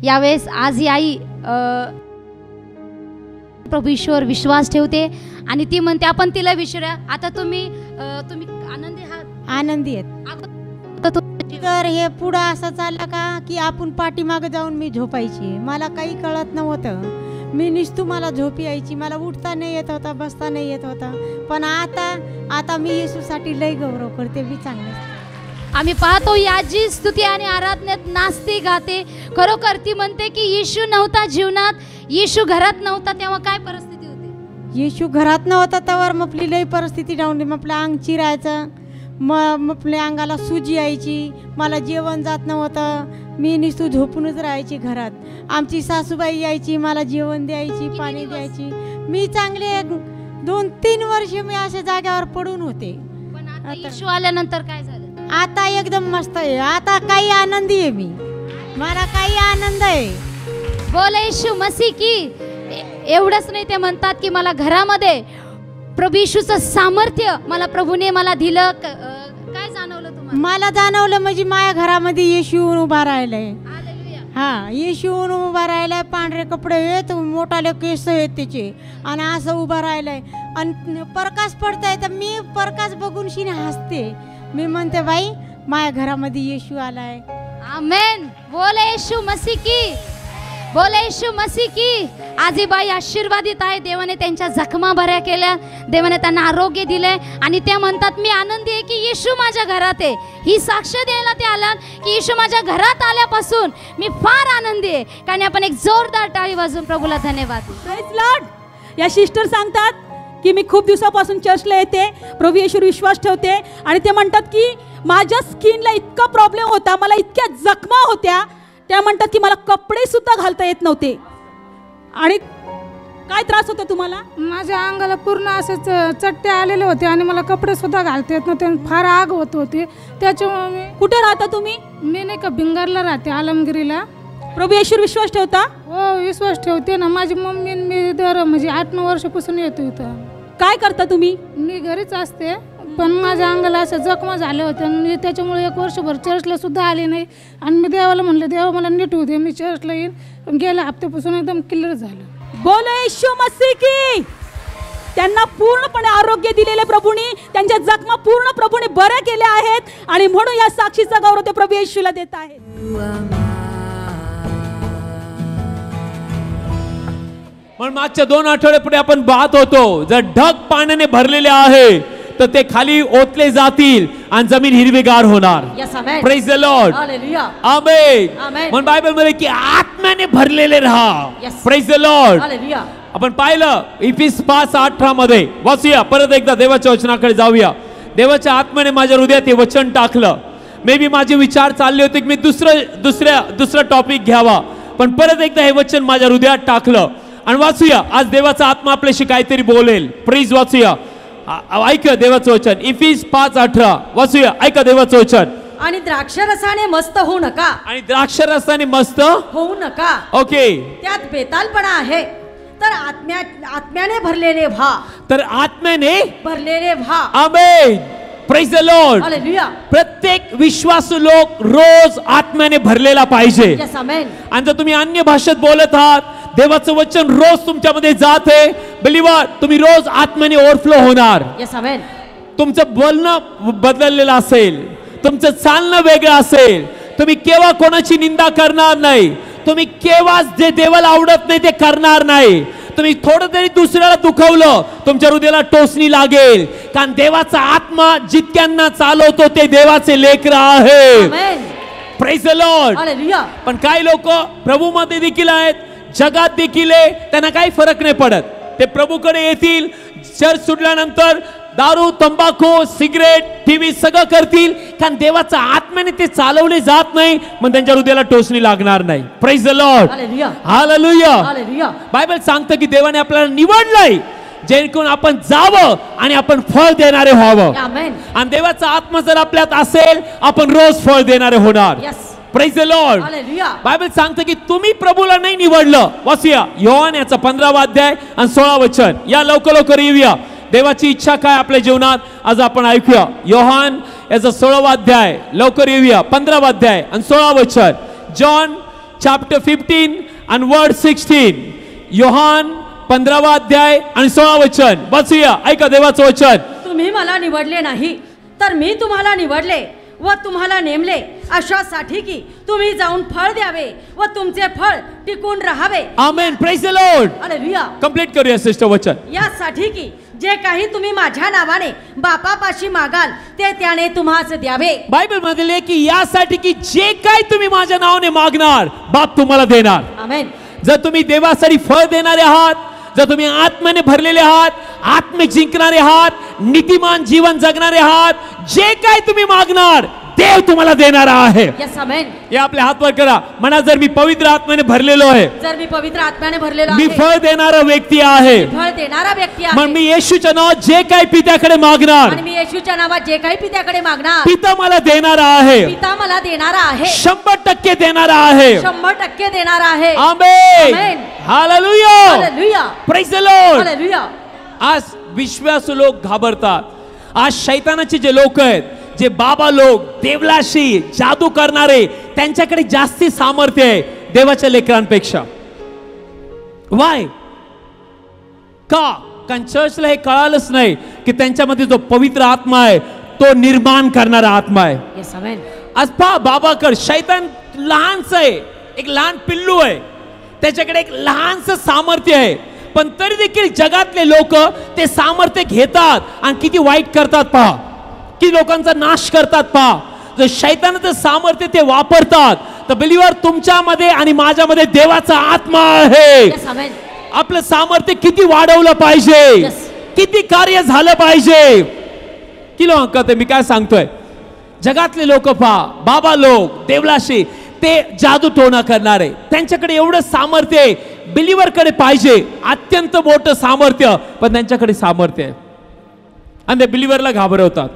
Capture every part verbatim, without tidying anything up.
यावेळेस आज ही आई प्रभू ईश्वर विश्वास ठेवते आणि ती म्हणते आपण तिला विचारूया. आता तुम्ही तुम्ही आनंदी आहात? आनंदी आहेत. तर हे पुढं असं चाललं का की आपण पाठीमागे जाऊन मी झोपायची, मला काही कळत नव्हतं. मी निस्तू मला झोप यायची, मला उठता नाही येत होता, बसता नाही येत होता. पण आता आता मी येशूसाठी लय गौरव करते. मी चांगले आम्ही पाहतो याची स्तुती आणि आराधनेत नाचते गाते. खरोखर ती म्हणते की येशू नव्हता जीवनात, येशू घरात नव्हता तेव्हा काय परिस्थिती होती? येशू घरात नव्हता तेव्हा मपली लय परिस्थिती डाऊन. आपलं अंग चिरायचं, मग आपल्या अंगाला सूज यायची, मला जेवण जात नव्हतं. मी निस्तू झोपूनच राहायची घरात. आमची सासूबाई यायची, मला जेवण द्यायची, पाणी द्यायची. मी चांगले दोन तीन वर्ष मी अशा जाग्यावर पडून होते. पण आता येशू आल्यानंतर काय झालं? आता एकदम मस्त आहे. आता काही आनंदी आहे मी, मला काही आनंद आहे. बोल येशू मसीह की. एवढंच नाही, ते म्हणतात की मला घरामध्ये प्रभू येशूचं सामर्थ्य मला प्रभूने मला दिलं. काय जाणवलं तुम्हाला? मला जाणवलं म्हणजे माझ्या घरामध्ये येशू उभा राहिलाय. हा, येशू उभा राहिलाय. पांढरे कपडे आहेत, मोठाले केस आहेत त्याचे, आणि असं उभा राहिलाय. आणि प्रकाश पडताय तर मी प्रकाश बघून शिने हसते. मी म्हणते बाई माझ्या घरामध्ये येशू आलाय. आमेन. बोल येशू मसीह की. बोल येशू मसीह की. आजी बाई आशीर्वादित आहे. देवाने त्यांच्या जखमा बऱ्या केल्या, देवाने त्यांना आरोग्य दिले आणि ते म्हणतात मी आनंदी आहे की येशू माझ्या घरात आहे. ही साक्ष द्यायला ते आलात की येशू माझ्या घरात आल्यापासून मी फार आनंदी आहे. कारण आपण एक जोरदार टाळी वाजवून प्रभूला धन्यवाद. Praise Lord. या सिस्टर सांगतात की मी खूप दिवसापासून चर्चला येते, प्रभू येशूवर विश्वास ठेवते, आणि ते म्हणतात की माझ्या स्किनला इतका प्रॉब्लेम होता, मला इतक्या जखमा होत्या. त्या म्हणतात की मला कपडे सुद्धा घालता येत नव्हते. आणि काय त्रास होता तुम्हाला? माझ्या अंगाला पूर्ण असे चट्टे आलेले होते आणि मला कपडे सुद्धा घालता येत नव्हते, फार आग होत होती. त्याच्यामुळे मी. कुठे राहता तुम्ही? मी नाही का भिंगारला राहते, आलमगिरीला. प्रभू येशूवर विश्वास ठेवता? हो, विश्वास ठेवते ना. माझी मम्मी मी दर म्हणजे आठ नऊ वर्षापासून येतो इथं. काय करता तुम्ही? मी घरीच असते, पण माझ्या अंगाला अशा जखमा झाल्या होत्या. मी त्याच्यामुळे एक वर्षभर चर्चला सुद्धा आले नाही. आणि मी देवाला म्हणलं देवा मला नीट होऊ दे, मी चर्चला येईन. पण गेल्या हप्त्यापासून एकदम क्लिअर झालं. बोल येशू मसीह की. त्यांना पूर्णपणे आरोग्य दिलेले प्रभूंनी, त्यांच्या जखमा पूर्ण प्रभूने बऱ्या केल्या आहेत, आणि म्हणून या साक्षीचा गौरव ते प्रभू येशूला देत आहेत. पण मागच्या दोन आठवड्यापुढे आपण पाहत होतो, जर ढग पाण्याने भरलेले आहे तर ते खाली ओतले जातील आणि जमीन हिरवीगार होणार. Praise the lord. आमेन. म्हणून बायबल मध्ये की आत्म्याने भरलेले राहा. Praise the lord. आपण पाहिलं इफिस पाच अठरा मध्ये. वाचूया परत एकदा, देवाच्या वचनाकडे जाऊया. देवाच्या आत्म्याने माझ्या हृदयात हे वचन टाकलं. मे बी माझे विचार चालले होते की मी दुसरं दुसऱ्या दुसरा टॉपिक घ्यावा, पण परत एकदा हे वचन माझ्या हृदयात टाकलं. आणि वाचूया, आज देवाचा आत्मा आपल्याशी काहीतरी बोलेल. प्लीज वाचूया, ऐका देवाचं वचन. इफिस पाच अठरा वाचूया, ऐका देवाचं वचन. आणि द्राक्षरसाने मस्त होऊ नका. आणि द्राक्षरसाने मस्त होऊ नका. ओके. त्यात बेतालपणा आहे, तर आत्म्या आत्म्याने भरलेले व्हा. तर आत्म्याने भरलेले व्हा. Amen. Praise the Lord. Hallelujah. प्रत्येक विश्वासू लोक रोज आत्म्याने भरलेला पाहिजे. Yes amen. आणि जर तुम्ही अन्य भाषेत बोलत आहात, देवाचं वचन रोज तुमच्यामध्ये जात आहे, बिलीवर तुम्ही रोज आत्म्याने ओव्हरफ्लो होणार. Yes amen. तुमचं बोलणं बदललेलं असेल, तुमचं चालणं वेगळं असेल, तुम्ही केव्हा कोणाची निंदा करणार नाही, तुम्ही केव्हा जे देवाला आवडत नाही ते करणार नाही. तुम्ही थोडं तरी दुसऱ्याला दुखवलं, तुमच्या हृदयाला टोचणी लागेल. कारण देवाचा आत्मा जितक्यांना चालवतो ते देवाचे लेकर आहे. Praise the Lord. हालेलुया. पण काही लोक प्रभू मध्ये देखील आहेत, जगात देखील आहे, त्यांना काही फरक नाही पडत. ते प्रभूकडे येतील, चर्च सुटल्यानंतर दारू, तंबाखू, सिगरेट, टीव्ही सगळं करतील, कारण देवाचा आत्म्याने ते चालवले जात नाही, मग त्यांच्या हृदयाला टोचणी लागणार नाही. Praise the Lord. Hallelujah. Hallelujah. Hallelujah. Bible सांगतं की देवाने आपल्याला निवडलंय जेणेकरून आपण जावं आणि आपण फळ देणारे व्हावं. आमेन. आणि देवाचा आत्मा जर आपल्यात असेल, आपण रोज फळ देणारे होणार. Yes. Praise the Lord. Hallelujah. Bible सांगतं की तुम्ही प्रभूला नाही निवडलं. वाचूया योहान याचा पंधरावा अध्याय आणि सोळा वचन. या लवकर लवकर येऊया. देवाची इच्छा काय आपल्या जीवनात आज आपण ऐकूया. योहान याचा सोळावा अध्याय, लवकर येऊया. पंधरावा अध्याय आणि सोळा वचन. John chapter fifteen and verse sixteen. योहान पंधरावा अध्याय आणि सोळा वचन वाचूया. ऐका देवाचं वचन. तुम्ही मला निवडले नाही तर मी तुम्हाला निवडले व तुम्हाला नेमले अशासाठी की तुम्ही जाऊन फळ द्यावे व तुमचे फळ टिकून राहावे. Amen. Praise the Lord. Hallelujah. Complete करूया सिस्टर वचन. यासाठी की जे काही तुम्ही माझ्या नावाने बापापाशी मागाल ते त्याने तुम्हास द्यावे. बायबल मध्ये की यासाठी की जे काही तुम्ही माझ्या नावाने मागणार बाप तुम्हाला देणार. आमेन. जर तुम्ही देवासाठी फळ देणारे आहात, जर तुम्ही आत्म्याने भरलेले आहात, आत्मे जिंकणारे आहात, नीतिमान जीवन जगणारे आहात, जे काही तुम्ही मागणार देव तुम्हाला देणार आहे. Yes amen. या आपल्या हात वर करा. म्हणा जर मी पवित्र आत्म्याने भरलेलो आहे, जर मी पवित्र आत्म्याने भरलेलो मी आहे, फळ देणारा व्यक्ती आहे, फळ देणारा व्यक्ती मग आहे, मी येशूच्या नावात जे काही पित्याकडे मागणार आणि मी येशूच्या नावात जे काही पित्याकडे मागणार पिता मला देणारा आहे, पिता मला देणारा आहे, शंभर टक्के देणारा आहे. शंभर टक्के देणारा आहे. Amen. Amen. Hallelujah. Hallelujah. Praise the Lord. Hallelujah. आज विश्वासू लोक घाबरतात. आज शैतानाचे जे लोक आहेत, जे बाबा लोक, देवलाशी जादू करणारे, त्यांच्याकडे जास्ती सामर्थ्य आहे देवाच्या लेकरांपेक्षा. वाय का? कारण चर्चला हे कळालंच नाही की त्यांच्यामध्ये जो पवित्र आत्मा आहे तो निर्माण करणारा आत्मा आहे. Yes amen. आज पहा बाबाकड शैतान लहानच आहे, एक लहान पिल्लू आहे, त्याच्याकडे एक लहानस सामर्थ्य आहे, पण तरी देखील जगातले लोक ते सामर्थ्य घेतात आणि किती वाईट करतात पहा, किती लोकांचा नाश करतात पहा. जर शैतानाचं सामर्थ्य ते वापरतात तर बिलीवर तुमच्यामध्ये आणि माझ्यामध्ये देवाचा आत्मा आहे. Yes amen. आपलं सामर्थ्य किती वाढवलं पाहिजे, Yes. किती कार्य झालं पाहिजे. किलो अंकत मी काय सांगतोय, जगातले लोक पहा, बाबा लोक, देवलाशी, ते जादू टोणा करणारे, त्यांच्याकडे एवढं सामर्थ्य आहे, बिलीवर कडे पाहिजे अत्यंत मोठं सामर्थ्य, पण त्यांच्याकडे सामर्थ्य आहे आणि ते बिलीवरला घाबरवतात,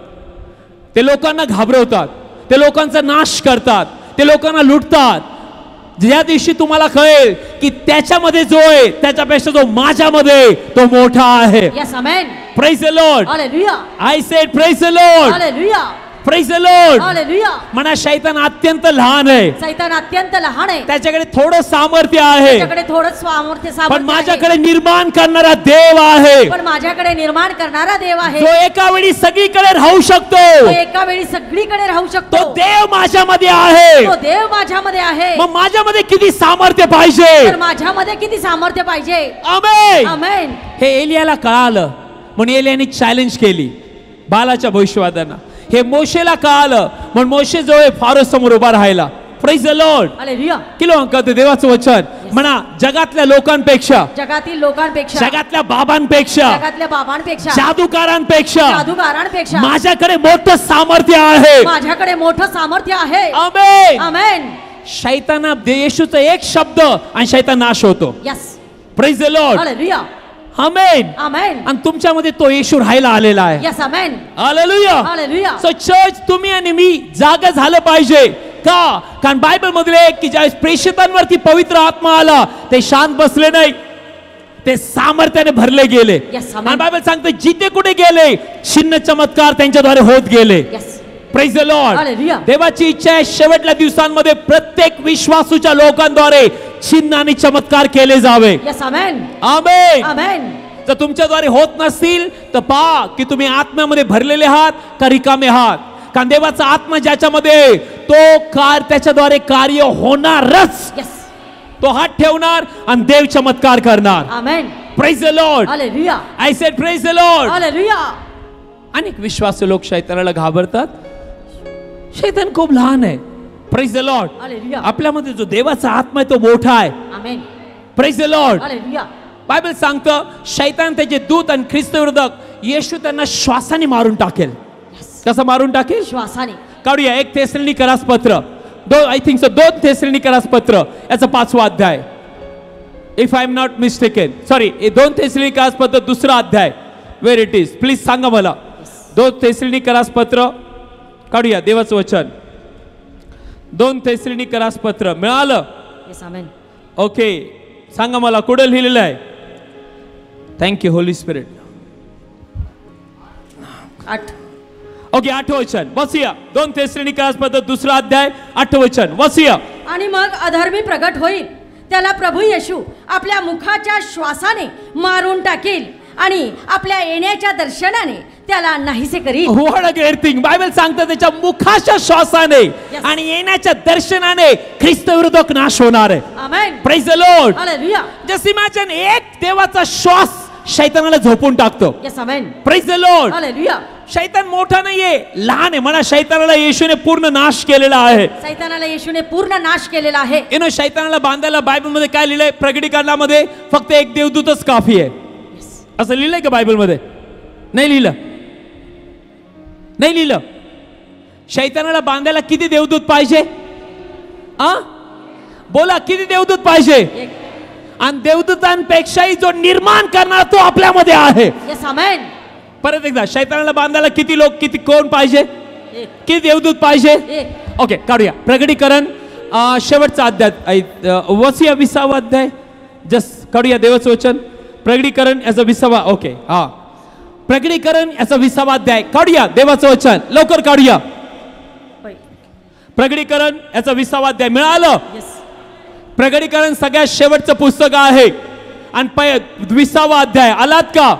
ते लोकांना घाबरवतात, ते लोकांचा नाश करतात, ते लोकांना लुटतात. ज्या दिवशी तुम्हाला कळेल की त्याच्यामध्ये जो आहे त्याच्यापेक्षा जो माझ्यामध्ये तो मोठा आहे. Yes amen. Praise the Lord. Hallelujah. I said praise the Lord. Hallelujah. Praise the Lord. Hallelujah. म्हणा शैतान अत्यंत लहान आहे, सैतान अत्यंत लहान आहे, त्याच्याकडे थोडं सामर्थ्य आहे, त्याच्याकडे थोडं सामर्थ्य पण सामर्थ्य माझ्याकडे आहे. निर्माण करणारा देव आहे, पण माझ्याकडे निर्माण करणारा देव आहे, जो एका वेळी सगळीकडे राहू शकतो. तो एका वेळी सगळीकडे राहू तो शकतो. देव माझ्यामध्ये आहे. तो देव माझ्यामध्ये आहे. मग माझ्यामध्ये किती सामर्थ्य पाहिजे. तर माझ्यामध्ये किती सामर्थ्य पाहिजे. आमेन. आमेन. हे एलियाला कळालं म्हणून एलियाने चॅलेंज केली बालाच्या भविष्यवादांना. हे मोशेला कळालं म्हणून मोशे जो आहे फारो समोर उभा राहिला. Praise the Lord. हालेलुया. किलो अंकात देवाचं वचन म्हणा, जगातल्या लोकांपेक्षा, जगातील लोकांपेक्षा, जगातल्या बाबांपेक्षा, जगातल्या बाबांपेक्षा, जादूकारांपेक्षा जादूगारांपेक्षा माझ्याकडे मोठं सामर्थ्य आहे. माझ्याकडे मोठं सामर्थ्य आहे. आमेन. आमेन. शैताना येशूचा एक शब्द आणि शैतान नाश होतो. Yes. Praise the Lord. Hallelujah. Amen. Amen. आणि तुमच्यामध्ये तो येशू राहायला आलेला आहे. Yes amen. Hallelujah. Hallelujah. So church तुम्ही आणि मी जागा झालं पाहिजे का? कारण बायबल मध्ये की ज्यावेळेस प्रेषितांवरती पवित्र आत्मा आला ते शांत बसले नाही, ते सामर्थ्याने भरले गेले. Yes, amen. आणि बायबल सांगते जिथे कुठे गेले चिन्ह चमत्कार त्यांच्याद्वारे होत गेले. Yes. Praise the Lord. Hallelujah. देवाची इच्छा आहे शेवटल्या दिवसांमध्ये प्रत्येक विश्वासूच्या लोकांद्वारे चिन्ह आणि चमत्कार केले जावे. Yes amen. आमेन. आमेन. जर तुमच्याद्वारे होत नसतील तर पहा की तुम्ही आत्म्यामध्ये भरलेले आहात का रिकामे आहात. कारण देवाचा आत्मा ज्याच्यामध्ये तो कार त्याच्याद्वारे कार्य होणारच. यस. तो हात ठेवणार आणि देव चमत्कार करणार. Amen. Praise the Lord. Hallelujah. I said praise the Lord. Hallelujah. अनेक विश्वासू लोक शैतानाला घाबरतात. शैतान खूप लहान आहे. Praise the Lord. हालेलुया. आपल्यामध्ये जो देवाचा आत्मा आहे तो मोठा आहे. Amen. Praise the Lord. Hallelujah. Bible सांगतं शैतान त्याचे दूत आणि ख्रिस्त विरोधक येशू त्यांना श्वासाने मारून टाकेल. कसं मारून टाकेल? श्वासाने. काढूया एक थेसलोनिकरास पत्र, दो आय थिंक सो दोन थेसलोनिकरास पत्र याचा पाचवा अध्याय, if I am not mistaken, sorry दोन थेसलोनिकरास पत्र दुसरा अध्याय, वेर इट इज प्लीज सांगा मला. दोन थेसलोनिकरास पत्र काढूया देवाचं वचन. दोन थेसलोनिकरास पत्र मिळालं? यस आमेन. ओके सांगा मला कुठं लिहिलेलं आहे? Thank you Holy Spirit. आठ. ओके आठवं वचन वाचूया. दोन थेसलोनिकरास पत्र दुसरा अध्याय आठवं वचन वाचूया. आणि मग अधर्मी प्रगट होईल, त्याला प्रभू येशू आपल्या मुखाच्या श्वासाने मारून टाकील आणि आपल्या येण्याच्या दर्शनाने त्याला नाहीसे करील. What a great thing. Bible सांगतं त्याच्या मुखाच्या श्वासाने आणि येण्याच्या दर्शनाने ख्रिस्त विरोधक नाश होणार आहे. Amen. Praise the Lord. Hallelujah. Just imagine एक देवाचा श्वास शैतानाला झोपून टाकतो. Yes amen. Praise the Lord. Hallelujah. शैतान मोठा नाहीये, लहान आहे. म्हणा शैतानाला येशूने पूर्ण नाश केलेला आहे. सैतानाला येशूने पूर्ण नाश केलेला आहे. यु नो शैतानाला बांधायला बायबल मध्ये काय लिहिलंय? प्रकटीकरणामध्ये फक्त एक देवदूतच काफी आहे असं लिहिलंय का बायबल मध्ये? नाही लिहिलं, नाही लिहिलं. शैतानाला बांधायला किती देवदूत पाहिजे? आ बोला, किती देवदूत पाहिजे? आणि देवदूतांपेक्षाही जो निर्माण करणारा तो आपल्यामध्ये आहे. Yes amen. परत एकदा, शैतानाला बांधायला किती लोक, किती कोण पाहिजे? किती देवदूत पाहिजे? ओके, काढूया. प्रकटीकरण अं, शेवटचा अध्याय, वसिया विसावा अध्याय. जस्ट काढूया देवाचं वचन. प्रकटीकरण याचा विसावा. ओके, हा प्रकटीकरण याचा विसावा अध्याय काढूया. देवाचं वचन लवकर काढूया. प्रकटीकरण याचा विसावा अध्याय मिळालं. प्रकटीकरण सगळ्यात शेवटचं पुस्तक आहे आणि विसावा अध्याय आलात का?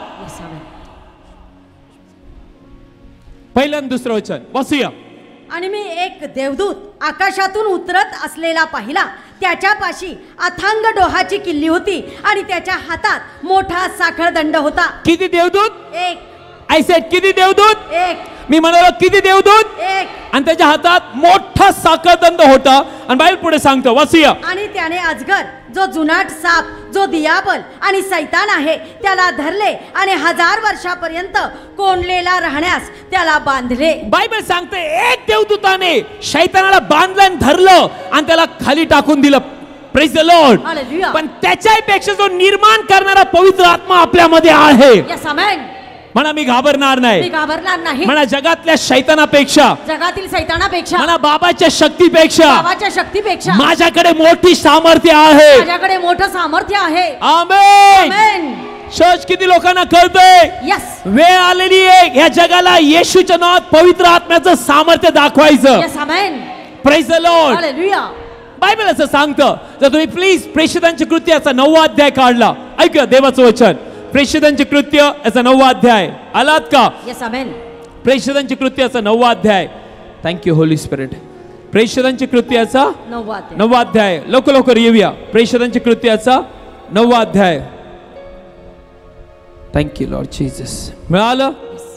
पहिलं आणि दुसरं वचन वाचूया. आणि मी एक देवदूत आकाशातून उतरत असलेला पाहिला. त्याच्यापाशी अथांग डोहाची किल्ली होती आणि त्याच्या हातात मोठा साखळदंड होता. किती देवदूत? एक. आय सेड किती देवदूत? एक. मी म्हणालो किती देवदूत? एक. आणि त्याच्या हातात मोठा साखळदंड होता. आणि बायबल पुढे सांगतो, वाचूया. आणि त्याने अजगर जो जुनाट साप, जो दियाबल आणि सैतान आहे, त्याला धरले आणि हजार वर्षापर्यंत कोंडलेला राहण्यास त्याला बांधले. बायबल सांगते एक देवदूताने शैतानाला बांधलं आणि धरलं आणि त्याला खाली टाकून दिलं. Praise the Lord. हालेलुया. पण त्याच्यापेक्षा जो निर्माण करणारा पवित्र आत्मा आपल्यामध्ये आहे. Yes amen. म्हणा मी घाबरणार मी नाही. घाबरणार नाही. म्हणा जगातल्या शैतानापेक्षा, जगातील सैतानापेक्षा, म्हणा बाबाच्या शक्तीपेक्षा, बाबाच्या शक्तीपेक्षा माझ्याकडे मोठी सामर्थ्य आहे. माझ्याकडे मोठं सामर्थ्य आहे. आमेन. आमेन. चर्च किती लोकांना कळतंय? यस. वेळ आलेली आहे या जगाला येशूच्या नावात पवित्र आत्म्याचं सामर्थ्य दाखवायचं. Yes amen. Praise the Lord. Hallelujah. Bible असं सांगतं. जर तुम्ही प्लीज प्रेषितांची कृत्य याचा नववा अध्याय काढला, ऐका देवाचं वचन. प्रेषितांची कृत्य याचा नववा अध्याय आलात का? Yes amen. प्रेषितांची कृत्य याचा नववा अध्याय. Thank you Holy spirit. प्रेषितांची कृत्य याचा नववा अध्याय. नववा अध्याय. लवकर लवकर येऊया. प्रेषितांची कृत्य याचा नववा अध्याय. Thank you Lord Jesus. मिळालं?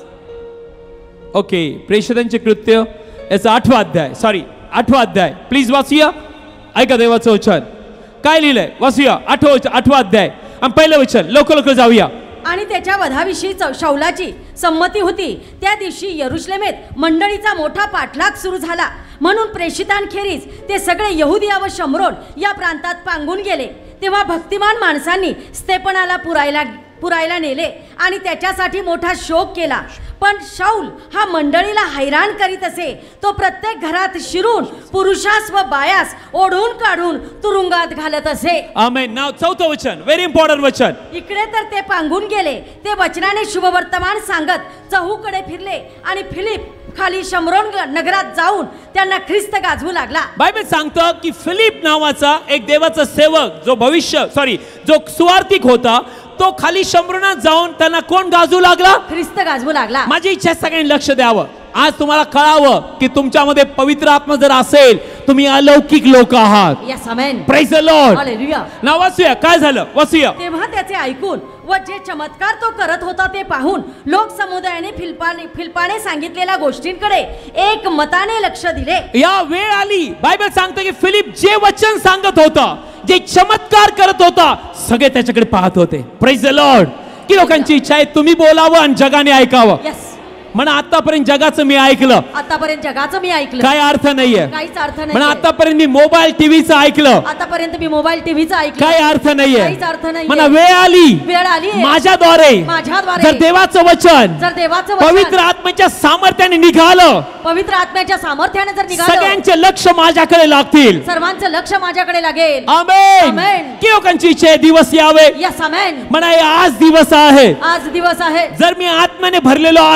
ओके. प्रेषितांचे कृत्य याचा आठवा अध्याय, सॉरी आठवा अध्याय. प्लीज वाचूया. ऐका देवाचं वचन काय लिहिलंय. वाचूया. आठवा आठवा अध्याय आणि पहिलं वचन. लवकर लवकर जाऊया. आणि त्याच्या वधाविषयी शौलाची संमती होती. त्या दिवशी यरुशलेमेत मंडळीचा मोठा पाठलाग सुरू झाला. म्हणून प्रेषितांखेरीज ते सगळे यहुदिया व शमरोन या प्रांतात पांगून गेले. तेव्हा भक्तिमान माणसांनी स्तेफनाला पुरायला पुरायला नेले आणि त्याच्यासाठी मोठा शोक केला. पण शाऊल हा मंडळीला हैराण करीत असे. तो प्रत्येक घरात शिरून पुरुषास व बायास ओढून काढून तुरुंगात घालत असे. आमेन. नाव चौथं वचन, व्हेरी इम्पॉर्टंट वचन. इकडे तर ते पांगून गेले. ते वचनाने शुभवर्तमान सांगत चहूकडे फिरले आणि फिलिप खाली शमरोन नगरात जाऊन त्यांना ख्रिस्त गाजवू लागला. बायबल सांगतं की फिलिप नावाचा एक देवाचा सेवक, जो भविष्य सॉरी जो सुवार्तिक होता, तो खाली शमरोनात जाऊन त्यांना कोण गाजवू लागला? ख्रिस्त गाजवू लागला. माझी इच्छा सगळ्यांनी लक्ष द्यावं. आज तुम्हाला कळावं की तुमच्यामध्ये पवित्र आत्मा जर असेल, तुम्ही अलौकिक लोक आहात. Yes amen. Praise the Lord. Hallelujah. नाव वाचूया. काय झालं? वाचूया. तेव्हा त्याचे ऐकून व जे चमत्कार तो करत होता ते पाहून लोक समुदायाने फिल्पाने फिल्पाने सांगितलेल्या गोष्टींकडे एक मताने लक्ष दिले. या वेळ आली. बायबल सांगतं की फिलिप जे वचन सांगत होता, जे चमत्कार करत होता, सगळे त्याच्याकडे पाहत होते. Praise the Lord. की लोकांची इच्छा आहे तुम्ही बोलावं आणि जगाने ऐकावं. यस. म्हणा आतापर्यंत जगाचं मी ऐकलं, आतापर्यंत जगाचं मी ऐकलं, काय अर्थ नाहीये. काहीच अर्थ नाही. म्हणा आतापर्यंत मी मोबाईल टीव्हीचं ऐकलं, आतापर्यंत मी मोबाईल टीव्हीचं ऐकलं, काय अर्थ नाहीये. काहीच अर्थ नाहीये. म्हणा वेळ आली, वेळ आली माझ्याद्वारे माझ्याद्वारे जर देवाचं वचन जर देवाचं वचन पवित्र आत्म्याच्या सामर्थ्याने निघालं, पवित्र आत्म्याच्या सामर्थ्याने जर निघालं, सगळ्यांचे लक्ष माझ्याकडे लागतील. सर्वांचं लक्ष माझ्याकडे लागेल. आमेन. आमेन. की लोकांची इच्छा आहे दिवस यावे. Yes amen. म्हणा हे आज दिवस आहे. आज दिवस आहे. जर मी आत्म्याने भरलेलो आहे, जर मी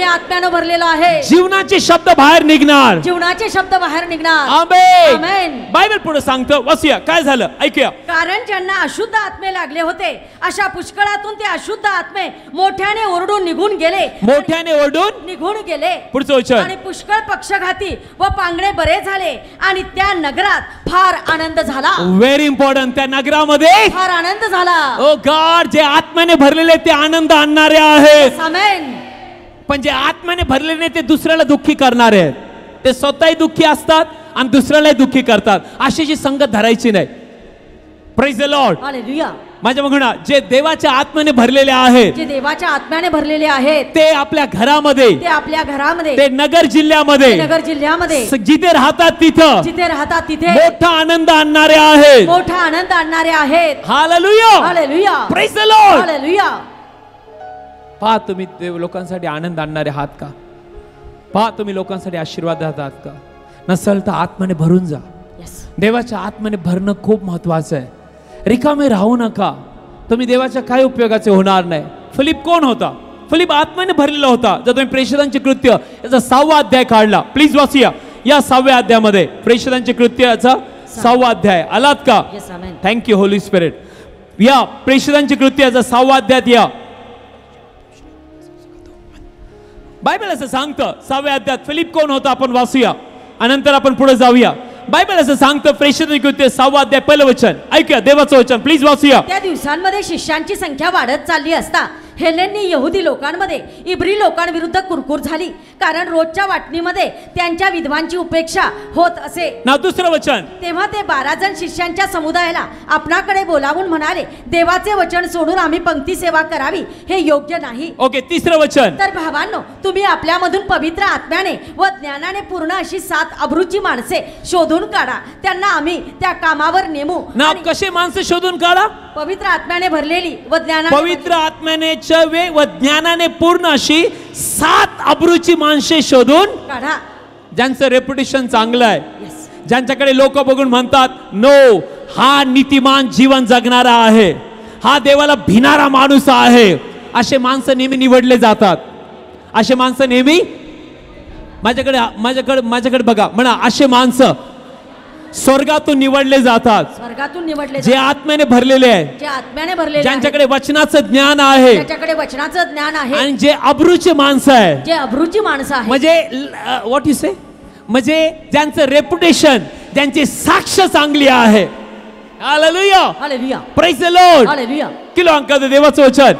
मी आत्म्यानं भरलेलो आहे. जीवनाचे शब्द बाहेर निघणार. जीवनाचे शब्द बाहेर निघणार. आमेन. आमेन. बायबल पुढे सांगतं, वाचूया काय झालं, ऐकूया. कारण ज्यांना अशुद्ध आत्मे लागले होते अशा पुष्कळातून ते अशुद्ध आत्मे मोठ्याने ओरडून निघून गेले. मोठ्याने ओरडून निघून गेले. पुढचं वचन. आणि पुष्कळ पक्षघाती व पांगणे बरे झाले आणि त्या नगरात फार आनंद झाला. Very important. त्या नगरामध्ये फार आनंद झाला. ओ गॉड, जे आत्म्याने भरलेले ते आनंद आणणारे आहेत. आमेन. पण जे आत्म्याने भरलेले नाही ते दुसऱ्याला दुःखी करणारे आहेत. ते स्वतःही दुःखी असतात आणि दुसऱ्यालाही दुःखी करतात. अशी संगत धरायची नाही. Praise the Lord. हालेलुया. माझ्या म्हणा, जे देवाच्या आत्म्याने भरलेले आहेत, जे देवाच्या आत्म्याने भरलेले आहेत, ते आपल्या घरामध्ये, ते आपल्या घरामध्ये, ते नगर जिल्ह्यामध्ये, नगर जिल्ह्यामध्ये, जिथे राहतात तिथं, जिथे राहतात तिथे मोठा आनंद आणणारे आहेत. मोठा आनंद आणणारे आहेत. Hallelujah. Hallelujah. Praise the Lord. Hallelujah. पहा, तुम्ही देव लोकांसाठी आनंद आणणारे आहात का? पहा, तुम्ही लोकांसाठी आशीर्वाद आहात का? नसेल तर आत्म्याने भरून जा. देवाच्या आत्म्याने भरणं खूप महत्वाचं आहे. रिकामे राहू नका. तुम्ही देवाच्या काय उपयोगाचे होणार नाही. फिलिप कोण होता? फिलिप आत्म्याने भरलेला होता. जर तुम्ही प्रेषितांचे कृत्य याचा सहावा अध्याय काढला, प्लीज वाचूया. या सहाव्या अध्यायामध्ये प्रेषितांचे कृत्य याचा सहावा अध्याय आलात का? Thank you Holy Spirit. या प्रेषितांचे कृत्य याचा सहावा अध्यायात या. बायबल असं सांगतं सहाव्या अध्यायात फिलिप कोण होता आपण वाचूया आणि नंतर आपण पुढे जाऊया. बायबल असं सांगतं प्रेषितांचे कृत्य सहावा अध्याय पहिलं वचन ऐकूया. देवाचं वचन प्लीज वाचूया. त्या दिवसांमध्ये शिष्यांची संख्या वाढत चालली असता हेलेनी यहुदी लोकांमध्ये इब्री लोकांविरुद्ध कुरकुर झाली, कारण रोजच्या वाटणीमध्ये त्यांच्या विधवांची उपेक्षा होत असे. ना दुसरं वचन. तेव्हा ते बारा जण शिष्यांच्या समुदायाला आपणाकडे बोलावून म्हणाले, देवाचे वचन सोडून आम्ही पंक्ती सेवा करावी हे योग्य नाही. ओके, तिसरं वचन. तर भावांनो, तुम्ही आपल्यामधून पवित्र आत्म्याने व ज्ञानाने पूर्ण अशी सात अब्रूची माणसे शोधून काढा. त्यांना आम्ही त्या कामावर नेमू. ना कसे माणसं शोधून काढा? पवित्र आत्म्याने भरलेली व ज्ञानाने पवित्र आत्म्याने चवे व ज्ञानाने पूर्ण अशी सात अब्रूची माणसे शोधून काढा, ज्यांचं रेप्युटेशन चांगलं आहे, ज्यांच्याकडे लोक बघून म्हणतात नो, हा नीतिमान जीवन जगणारा आहे, हा देवाला भिणारा माणूस आहे. असे माणसं नेहमी निवडले जातात. असे माणसं नेहमी माझ्याकडे माझ्याकडे माझ्याकडे बघा म्हणा, असे माणसं स्वर्गातून निवडले जातात. स्वर्गातून निवडले जे आत्म्याने भरलेले आहेत, जे आत्म्याने भरलेले, ज्यांच्याकडे वचनाचं ज्ञान आहे, ज्याच्याकडे वचनाचं ज्ञान आहे, आणि जे अब्रूचे माणसं आहे, जे अब्रूची माणसं आहे, म्हणजे व्हॉट यू से, म्हणजे ज्यांचं रेप्युटेशन, ज्यांची साक्ष चांगली आहे. Hallelujah. Hallelujah. Praise the Lord. Hallelujah. किलो अंकाचं देवाचं वचन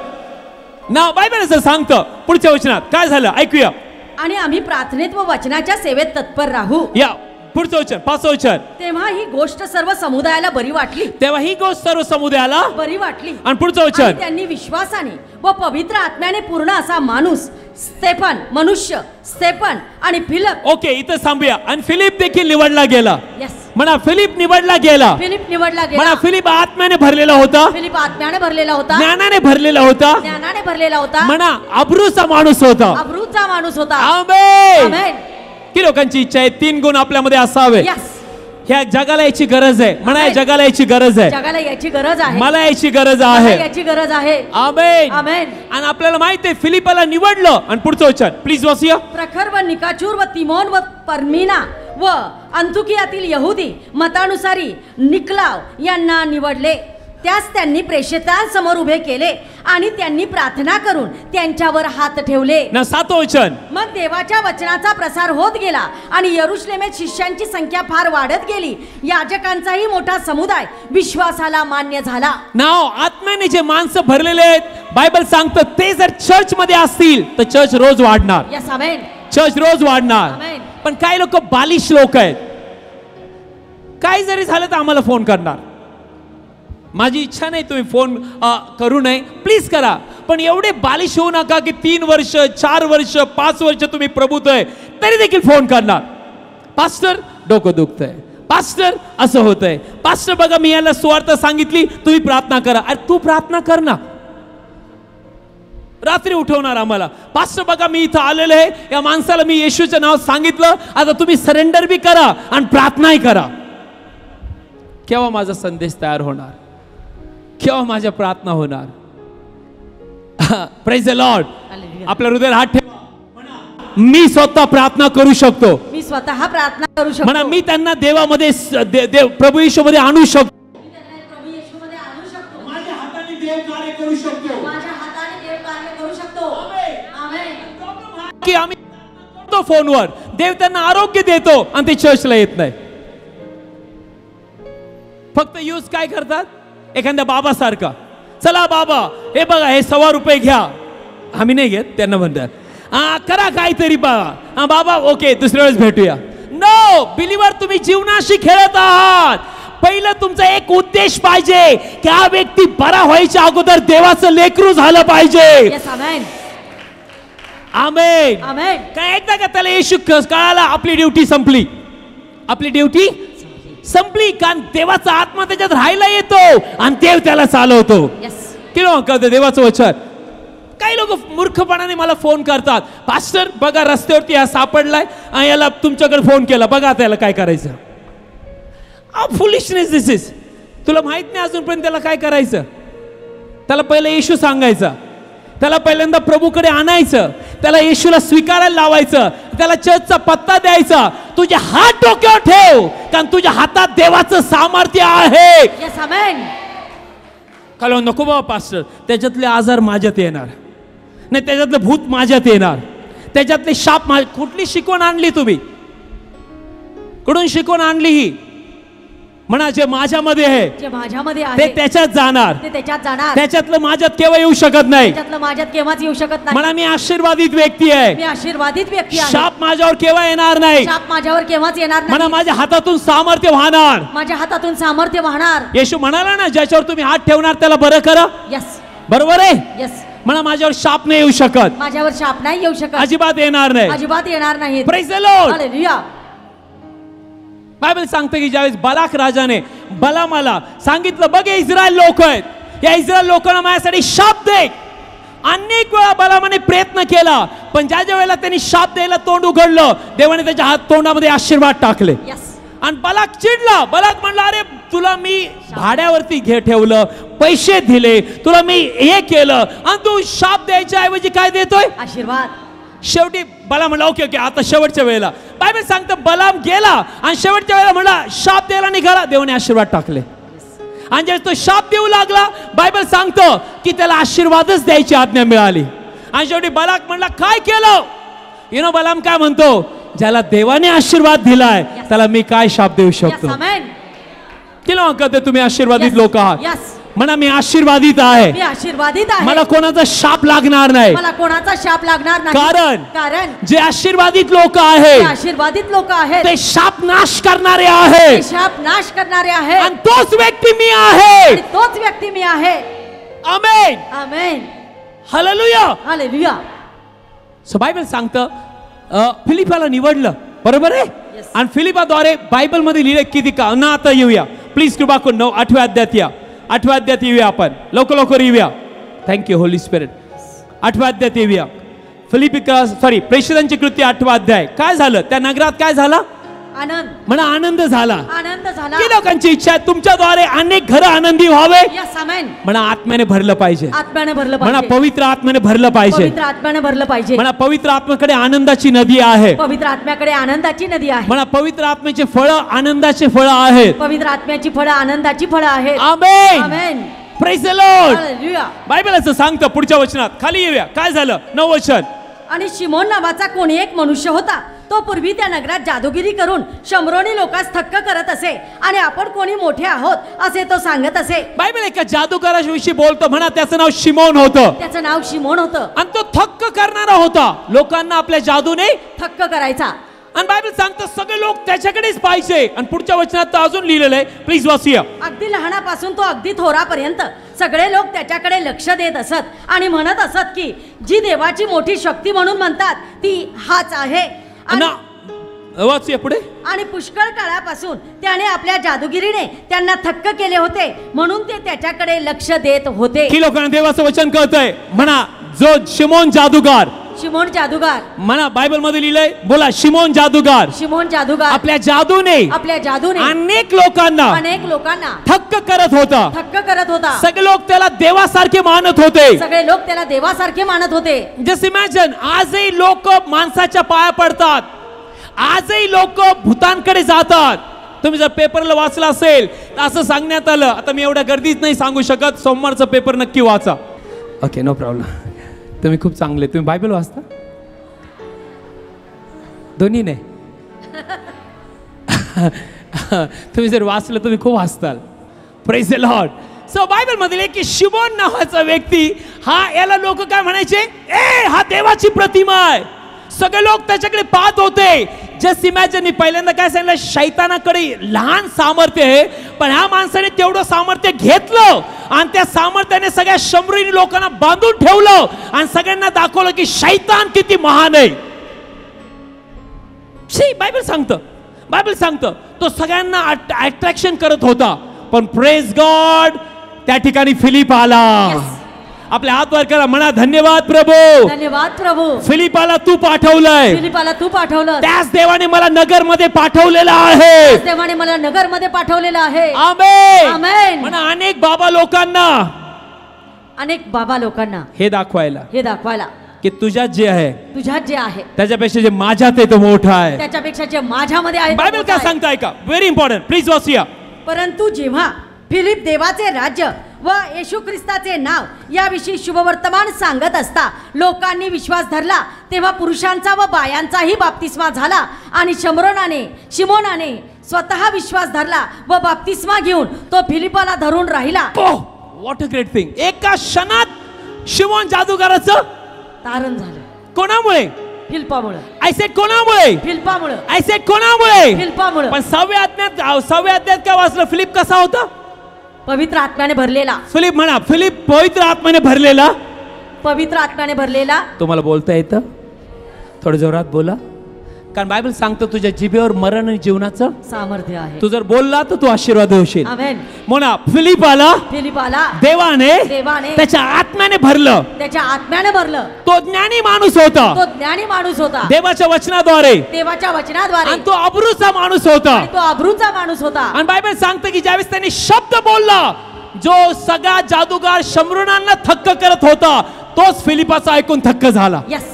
ना बायबल असं सांगतं. पुढच्या वचनात काय झालं ऐकूया. आणि आम्ही प्रार्थनेत व वचनाच्या सेवेत तत्पर राहू. या पुढचं वचन, पाचवं वचन. तेव्हा ही गोष्ट सर्व समुदायाला बरी वाटली. तेव्हा ही गोष्ट सर्व समुदायाला बरी वाटली. आणि पुढचं वचन. आणि त्यांनी विश्वासाने व पवित्र आत्म्याने पूर्ण असा माणूस स्तेफन, मनुष्य स्तेफन आणि फिलिप. ओके, इथं थांबूया. आणि फिलिप देखील निवडला गेला. यस. म्हणा फिलिप निवडला गेला. फिलिप निवडला गेला. म्हणा फिलिप आत्म्याने भरलेला होता. फिलिप आत्म्याने भरलेला होता. ज्ञानाने भरलेला होता. ज्ञानाने भरलेला होता. म्हणा अब्रूचा माणूस होता. अब्रूचा माणूस होता. आमेन. आमेन. की लोकांची इच्छा आहे तीन गुण आपल्यामध्ये असावे. यस. ह्या जगाला याची गरज आहे. म्हणा जगाला याची गरज आहे. जगाला याची गरज आहे. मला याची गरज मला आहे. याची गरज आहे. आमेन. आमेन. आणि आपल्याला माहिती आहे फिलिपाला निवडलं. आणि पुढचं वचन प्लीज वाचूया. प्रखर व निकाचूर व तिमोन व परमिना व अंतुकियातील यहुदी मतानुसारी निकलाव यांना निवडले. त्यास त्यांनी प्रेषितांसमोर उभे केले आणि त्यांनी प्रार्थना करून त्यांच्यावर हात ठेवले. ना सातवं वचन. मग देवाच्या वचनाचा प्रसार होत गेला आणि यरुशलेमेत शिष्यांची संख्या फार वाढत गेली. याजकांचाही मोठा समुदाय विश्वासाला मान्य झाला. नाव आत्म्याने जे माणसं भरलेले आहेत, बायबल सांगतं ते जर चर्च मध्ये असतील तर चर्च रोज वाढणार. यस. आमेन. चर्च रोज वाढणार. आमेन. पण काही लोक बालिश लोक आहेत. काही जरी झालं तर आम्हाला फोन करणार. माझी इच्छा नाही तुम्ही फोन करू नये, प्लीज करा, पण एवढे बालिश होऊ नका की तीन वर्ष चार वर्ष पाच वर्ष तुम्ही प्रभूत आहे तरी देखील फोन करणार. पास्टर डोकं दुखतंय, पास्टर असं होतंय, पास्टर बघा मी याला सुवार्ता सांगितली, तुम्ही प्रार्थना करा. अरे तू प्रार्थना कर ना. रात्री उठवणार आम्हाला, पास्टर बघा मी इथं आलेलो आहे, या माणसाला मी येशूचं नाव सांगितलं, आता तुम्ही सरेंडर बी करा आणि प्रार्थनाही करा. केव्हा माझा संदेश तयार होणार, केव्हा माझ्या प्रार्थना होणार. Praise the Lord. आपल्या हृदयात हात ठेवा. म्हणा मी स्वतः प्रार्थना करू शकतो. मी स्वतः प्रार्थना करू शकतो. म्हणा मी त्यांना देवामध्ये स- दे- देव प्रभू येशूमध्ये आणू शकतो. प्रभू येशूमध्ये आणू शकतो. माझ्या हाताने देव कार्य करू शकतो. माझ्या हाताने देव कार्य करू शकतो. आमेन. की आम्ही करतो फोनवर, देव त्यांना आरोग्य देतो आणि ते चर्चला येत नाही. फक्त यूज काय करतात, एखाद्या बाबा सारखा, चला बाबा हे बघा हे सव्वा रुपये घ्या, आम्ही नाही घेत, त्यांना म्हणतात हा करा काहीतरी बाबा, हा बाबा ओके दुसऱ्या वेळेस भेटूया. नो बिलीवर, तुम्ही जीवनाशी खेळत आहात. पहिलं तुमचा एक उद्देश पाहिजे की हा व्यक्ती बरा व्हायच्या अगोदर देवाचं लेकरू झालं पाहिजे. Yes amen. आमेन. आमेन. काय एकदा का त्याला येशू कळाला आपली ड्युटी संपली, आपली ड्युटी संपली, कारण देवाचा आत्मा त्याच्यात राहायला येतो आणि देव त्याला चालवतो. येस. किंवा कळतं देवाचं वचन. काही लोक मूर्खपणाने मला फोन करतात, पास्टर बघा रस्त्यावरती हा सापडलाय आणि याला तुमच्याकडे फोन केला, बघा त्याला काय करायचं. Foolishness this is. तुला माहित नाही अजूनपर्यंत त्याला काय करायचं. त्याला पहिलं येशू सांगायचं, त्याला पहिल्यांदा प्रभूकडे आणायचं, त्याला येशूला स्वीकारायला लावायचं, त्याला चर्चचा पत्ता द्यायचा. तुझे हात डोक्यावर ठेव, कारण तुझ्या हातात देवाचं सामर्थ्य आहे. Yes amen. कळव नको बाबा पास्टर, त्याच्यातले आजार माझ्यात येणार नाही, त्याच्यातलं भूत माझ्यात येणार, त्याच्यातले शाप मा कुठली शिकवण आणली तुम्ही, कुठून शिकवण आणली ही. म्हणा जे माझ्यामध्ये आहे जे माझ्यामध्ये ते आहे त्याच्यात जाणार, ते त्याच्यात जाणार. त्याच्यातलं माझ्यात केव्हा येऊ शकत नाही. त्याच्यातलं माझ्यात केव्हाच येऊ शकत नाही. म्हणा मी आशीर्वादित व्यक्ती आहे, मी आशीर्वादित व्यक्ती आहे. शाप माझ्यावर केव्हा येणार नाही. शाप माझ्यावर केव्हाच येणार म्हणा नाही. माझ्या हातातून सामर्थ्य वाहणार. माझ्या हातातून सामर्थ्य वाहणार. येशू म्हणाला ना ज्याच्यावर तुम्ही हात ठेवणार त्याला बरं करा. यस. बरोबर आहे. यस. म्हणा माझ्यावर शाप नाही येऊ शकत, माझ्यावर शाप नाही येऊ शकत, अजिबात येणार नाही. अजिबात येणार नाही. Praise the Lord. Hallelujah. Bible सांगते की ज्यावेळेस बलाक राजाने बलामाला सांगितलं, बघ हे इस्रायल लोक आहेत, या इस्रायल लोकांना माझ्यासाठी शाप दे. अनेक वेळा बलामाने प्रयत्न केला, पण ज्या ज्या वेळेला त्यांनी शाप द्यायला तोंड उघडलं, देवाने त्याच्या हात तोंडामध्ये आशीर्वाद टाकले. यस. आणि बलाक चिडला. बलाक म्हणला, अरे तुला मी भाड्यावरती घे ठेवलं, पैसे दिले, तुला मी हे केलं आणि तू शाप द्यायच्या ऐवजी काय देतोय, आशीर्वाद. शेवटी बलाम म्हणला ओके ओके आता शेवटच्या वेळेला. बायबल सांगतं बलाम गेला आणि शेवटच्या वेळेला म्हणला शाप द्यायला निघाला, देवाने आशीर्वाद टाकले. आणि ज्यावेळेस तो शाप देऊ लागला, बायबल सांगतं की त्याला आशीर्वादच द्यायची आज्ञा मिळाली. आणि शेवटी बलाक म्हणला काय केलं. यु नो बलाम काय म्हणतो, ज्याला देवाने आशीर्वाद दिलाय त्याला मी काय शाप देऊ शकतो. Yes amen. किंवा म्हणते तुम्ही आशीर्वादित Yes. लोक आहात. यस. म्हणा मी आशीर्वादित आहे, मी आशीर्वादित आहे. मला कोणाचा शाप लागणार नाही. मला कोणाचा शाप लागणार नाही. कारण कारण जे आशीर्वादित लोक जे आहेत आशीर्वादित लोक आहेत ते शाप नाश करणारे आहेत. ते शाप नाश करणारे आहेत. आणि तोच व्यक्ती मी आहे. आणि तोच व्यक्ती मी आहे. Amen. Amen. Hallelujah. Hallelujah. So Bible सांगतं अ, फिलिपाला निवडलं, बरोबर आहे. Yes. आणि फिलिपाद्वारे बायबल मध्ये लिहिले किती का ना. आता येऊया प्लीज कृपा करून नऊ आठव्या अध्यायात या. आठव्या अध्यायात येऊया आपण, लवकर लवकर येऊया. Thank you Holy Spirit. आठव्या अध्यायात येऊया. फिलिपिका सॉरी प्रेषितांची कृती आठवा अध्याय. काय झालं त्या नगरात, काय झाला, आनंद. म्हणा आनंद झाला. आनंद झाला. किती लोकांची इच्छा आहे तुमच्याद्वारे अनेक घर आनंदी व्हावे. Yes amen. म्हणा आत्म्याने भरलं पाहिजे. आत्म्याने भरलं म्हणा पाहिजे. पवित्र आत्म्याने भरलं पाहिजे. पवित्र आत्म्याने भरलं पाहिजे. म्हणा पवित्र आत्म्याकडे आनंदाची नदी आहे. पवित्र आत्म्याकडे आनंदाची नदी आहे. म्हणा पवित्र आत्म्याचे फळ आनंदाचे फळ आहेत. पवित्र आत्म्याची फळं आनंदाची फळं आहेत. Amen. Amen. Praise the Lord. Hallelujah. Bible असं सांगतं पुढच्या वचनात, खाली येऊया. काय झालं नऊ वचन. आणि शिमोन नावाचा कोणी एक मनुष्य होता, तो पूर्वी त्या नगरात जादूगिरी करून शंभरोनी लोकांस थक्क करत असे आणि आपण कोणी मोठे आहोत असे तो सांगत असे. बायबल एका जादूगाराविषयी बोलतो, म्हणा त्याचं नाव शिमोन होतं त्याचं नाव शिमोन होतं आणि तो थक्क करणारा होता, लोकांना आपल्या जादूने. थक्क करायचा. आणि बायबल सांगतं सगळे लोक त्याच्याकडेच पाहिजे. आणि पुढच्या वचनात तर अजून लिहिलेलं आहे, प्लीज वाचूया. अगदी लहानापासून तो अगदी थोरापर्यंत सगळे लोक त्याच्याकडे लक्ष देत असत आणि म्हणत असत की जी देवाची मोठी शक्ती म्हणून म्हणतात ती हाच आहे. आणि- ना वाचूया पुढे. आणि पुष्कळ काळापासून त्याने आपल्या जादूगिरीने त्यांना थक्क केले होते म्हणून ते त्याच्याकडे लक्ष देत होते. की लोकांना देवाचं वचन कळतंय. म्हणा जो शिमोन जादूगार, शिमोन जादूगार. म्हणा बायबल मध्ये लिहिलंय, बोला शिमोन जादूगार. शिमोन जादूगार आपल्या जादूने आपल्या जादूने अनेक लोकांना अनेक लोकांना थक्क करत होता. थक्क करत होता. सगळे लोक त्याला देवासारखे मानत होते. सगळे लोक त्याला देवासारखे मानत होते. जस्ट इमॅजिन, आजही लोक माणसाच्या पाया पडतात. आजही लोक भूतांकडे जातात. तुम्ही जर पेपरला वाचला असेल तर असं सांगण्यात आलं, आता मी एवढ्या गर्दीत नाही सांगू शकत, सोमवारचा पेपर नक्की वाचा. Okay, no problem. तुम्ही खूप चांगले. तुम्ही बायबल वाचता दोन्ही नाही? तुम्ही जर वाचलं तुम्ही खूप वाचताल. Praise the Lord. So Bible मध्ये की शिमोन नावाचा व्यक्ती, हा याला लोक काय म्हणायचे, ए हा देवाची प्रतिमा आहे. सगळे लोक त्याच्याकडे पाहत होते. जस्ट इमॅजिन, मी पहिल्यांदा काय सांगितलं, शैतानाकडे लहान सामर्थ्य आहे, पण ह्या माणसाने तेवढं सामर्थ्य घेतलं आणि त्या सामर्थ्याने सगळ्या शंभरी लोकांना बांधून ठेवलं आणि सगळ्यांना दाखवलं की शैतान किती महान आहे. शी बायबल सांगतं, बायबल सांगतं तो सगळ्यांना अट्रॅक्शन करत होता. पण प्रेज गॉड, त्या ठिकाणी फिलिप आला. आपल्या हात वर करा, म्हणा धन्यवाद प्रभू. धन्यवाद प्रभू. फिलिपाला तू पाठवलंय. फिलिपाला तू पाठवलं. त्याच देवाने मला नगर मध्ये पाठवलेलं आहे. त्याच देवाने मला नगर मध्ये पाठवलेलं आहे. आमेन. आमेन. म्हणा अनेक बाबा लोकांना, अनेक बाबा लोकांना हे दाखवायला हे दाखवायला की तुझ्यात जे आहे तुझ्यात जे आहे त्याच्यापेक्षा जे माझ्यात आहे तो मोठा आहे. त्याच्यापेक्षा जे माझ्यामध्ये आहे ते बायबल मोठं काय आहे. सांगताय का? व्हेरी इम्पॉर्टंट, प्लीज वाचूया. परंतु जेव्हा फिलिप देवाचे राज्य व येशू ख्रिस्ताचे नाव याविषयी शुभवर्तमान सांगत असता लोकांनी विश्वास धरला, तेव्हा पुरुषांचा व बायांचाही बाप्तिस्मा झाला आणि शमरोनाने शिमोनाने स्वतः विश्वास धरला व बाप्तिस्मा घेऊन तो फिलिपाला धरून राहिला. What a great thing. एका क्षणात शिमोन जादूगाराचं तारण झालं. कोणामुळे? फिलिपामुळे. आय सेड कोणामुळे? फिलिपामुळे. आय सेड कोणामुळे? फिलिपामुळे. पण सहाव्या अध्यायात सहाव्या अध्यायात काय वाचलं? फिलिप कसा होता? पवित्र आत्म्याने भरलेला. फिलिप म्हणा, फिलिप पवित्र आत्म्याने भरलेला. पवित्र आत्म्याने भरलेला. तुम्हाला बोलता येतं? थोडं जोरात बोला, कारण बायबल सांगतो तुझ्या जिभेवर मरण आणि जीवनाचं सामर्थ्य आहे. तू जर बोलला तर तू आशीर्वाद होशील. आमेन. म्हणा फिलिपाला फिलिपाला देवाने देवाने त्याच्या आत्म्याने भरलं. त्याच्या आत्म्याने भरलं. तो ज्ञानी माणूस होता. तो ज्ञानी माणूस होता. देवाच्या वचनाद्वारे. देवाच्या वचनाद्वारे. आणि तो अब्रूचा माणूस होता. आणि तो अब्रूचा माणूस होता. आणि बायबल सांगतं की ज्यावेळेस त्यांनी शब्द बोलला, जो सगळा जादूगार शमरोनांना थक्क करत होता, तोच फिलिपाचा ऐकून थक्क झाला. यस.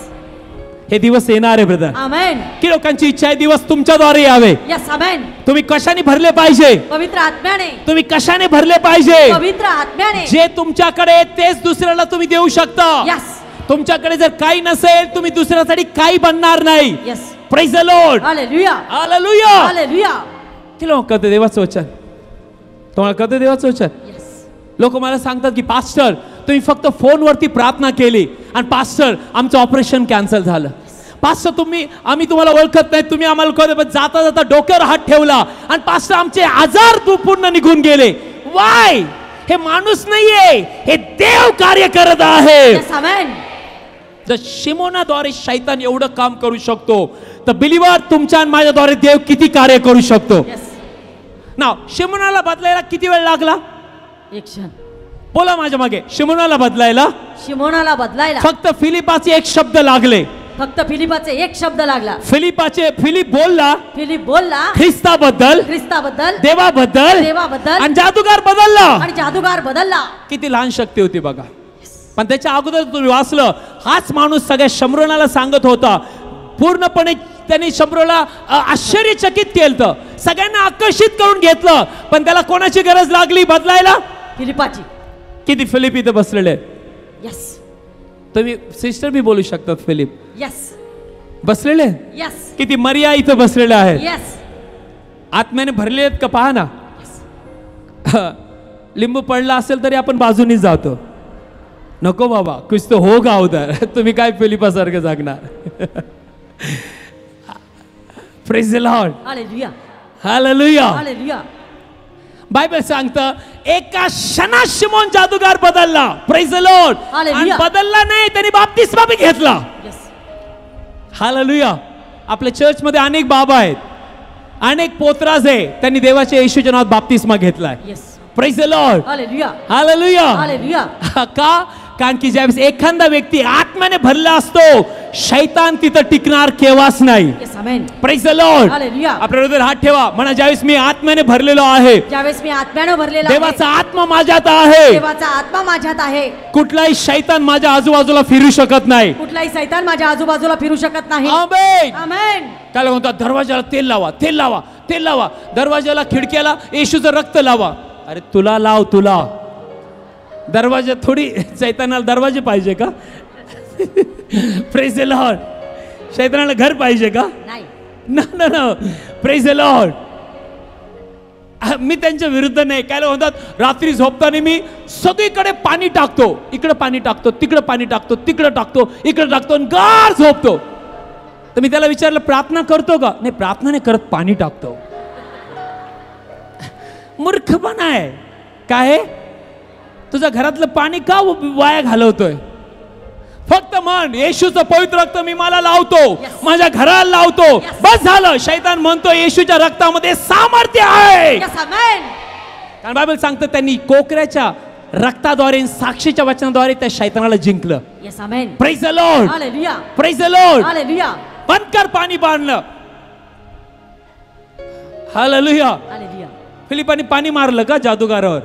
हे दिवस येणार आहे ब्रदर. आमेन. की लोकांची इच्छा आहे दिवस तुमच्याद्वारे यावे. यस. आमेन. तुम्ही कशाने भरले पाहिजे? पवित्र आत्म्याने. तुम्ही कशाने भरले पाहिजे? पवित्र आत्म्याने. जे तुमच्याकडे आहे तेच दुसऱ्याला तुम्ही देऊ शकता. यस. तुमच्याकडे जर काही नसेल तुम्ही दुसऱ्यासाठी काही बनणार नाही. Yes. Praise the Lord. Hallelujah. Hallelujah. Hallelujah. की लोक कळतं देवाचं वचन? तुम्हाला कळतं देवाचं वचन? लोक मला सांगतात की पास्टर तुम्ही फक्त फोनवरती प्रार्थना केली आणि पास्टर आमचं ऑपरेशन कॅन्सल झालं. पास्टर तुम्ही आम्ही तुम्हाला ओळखत नाही, तुम्ही आम्हाला कळत, जाता जाता डोक्यावर हात ठेवला आणि पास्टर आमचे आजार पूर्ण निघून गेले. वाय? हे माणूस नाहीये, हे देव कार्य करत आहे. यस. आमेन. जर शिमोनाद्वारे शैतान एवढं काम करू शकतो तर बिलीवर तुमच्या आणि माझ्याद्वारे देव किती कार्य करू शकतो. यस. ना शिमोनाला बदलायला किती वेळ लागला? एक क्षण. बोला माझ्या मागे. शिमोनाला बदलायला शिमोनाला बदलायला फक्त फिलिपाचे एक शब्द लागले. फक्त फिलिपाचे एक शब्द लागला. फिलिपाचे फिलिप बोलला फिलिप बोलला ख्रिस्ताबद्दल, ख्रिस्ताबद्दल, देवाबद्दल, देवाबद्दल, आणि जादूगार बदलला. आणि जादूगार बदलला. किती लहान शक्ती होती बघा. पण त्याच्या अगोदर तुम्ही वाचलं, हाच माणूस सगळ्या शमरोनाला सांगत होता. पूर्णपणे त्यांनी शमरोला आश्चर्यचकित केलं, सगळ्यांना आकर्षित करून घेतलं. पण त्याला कोणाची गरज लागली बदलायला? फिलिपाची. किती फिलिप इथं बसलेले? यस. तुम्ही सिस्टर बी बोलू शकतात. Philip yes. बसलेले. यस. किती मरिया इथं बसलेले आहेत. यस. आत्म्याने भरले आहेत का पहा ना. लिंबू पडला असेल तरी आपण बाजूनीच जातो. नको बाबा कुछ तो होगा उधर. तुम्ही काय फिलिपासारखं जागणार. Praise the Lord. Hallelujah. Hallelujah. Hallelujah. Bible सांगतं एका क्षणात शिमोन जादूगार बदलला. Praise the Lord. आणि बदलला नाही, त्यांनी बाप्तिस्मा बी घेतला. यस. हालेलुया. आपल्या चर्च मध्ये अनेक बाबा आहेत, अनेक पोतराज आहे, त्यांनी देवाच्या येशूच्या नावात बाप्तिस्मा घेतलाय. Yes. Praise the Lord. Hallelujah. Hallelujah. Hallelujah. का? कारण की ज्यावेळेस एखादा व्यक्ती आत्म्याने भरला असतो शैतान तिथं टिकणार केव्हाच नाही. Yes, amen. Praise the Lord. Hallelujah. आपल्या हृदयात हात ठेवा, म्हणा ज्यावेळेस मी आत्म्याने भरलेलो आहे, ज्यावेळेस मी आत्म्याने भरलेला आहे, देवाचा आत्मा माझ्यात आहे, देवाचा आत्मा माझ्यात आहे, कुठलाही शैतान माझ्या आजूबाजूला फिरू शकत नाही. कुठलाही सैतान माझ्या आजूबाजूला फिरू शकत नाही. आमेन. आमेन. काय म्हणतात, दरवाजाला तेल लावा, तेल लावा, तेल लावा, दरवाजाला खिडक्याला येशूचं रक्त लावा. अरे तुला लाव, तुला दरवाजा थोडी, शैतानाला दरवाजे पाहिजे का? Praise the Lord. शैतानाला घर पाहिजे का? नाही. ना ना ना. Praise the Lord. मी त्यांच्या विरुद्ध नाही. काय म्हणतात, रात्री झोपताना मी सगळीकडे पाणी टाकतो, इकडे पाणी टाकतो, तिकडे पाणी टाकतो, तिकडे टाकतो, इकडे टाकतो आणि गार झोपतो. तर मी त्याला विचारलं, प्रार्थना करतो का? नाही, प्रार्थना नाही करत, पाणी टाकतो. मूर्खपणा आहे. काय तुझ्या घरातलं पाणी का वाया घालवतोय? फक्त म्हण, येशूचं पवित्र रक्त मी मला लावतो, माझ्या घराला लावतो, बस झालं. शैतान म्हणतो येशूच्या रक्तामध्ये सामर्थ्य आहे. Yes, amen. कारण बायबल सांगतं त्यांनी कोकऱ्याच्या रक्ताद्वारे, साक्षीच्या वचनाद्वारे त्या शैतानाला जिंकलं. Yes, amen. Praise the Lord. Hallelujah. Praise the Lord. Hallelujah. बंद कर पाणी बांधलं. हालेलुया. Hallelujah. फिलिपांनी पाणी मारलं का जादूगारावर?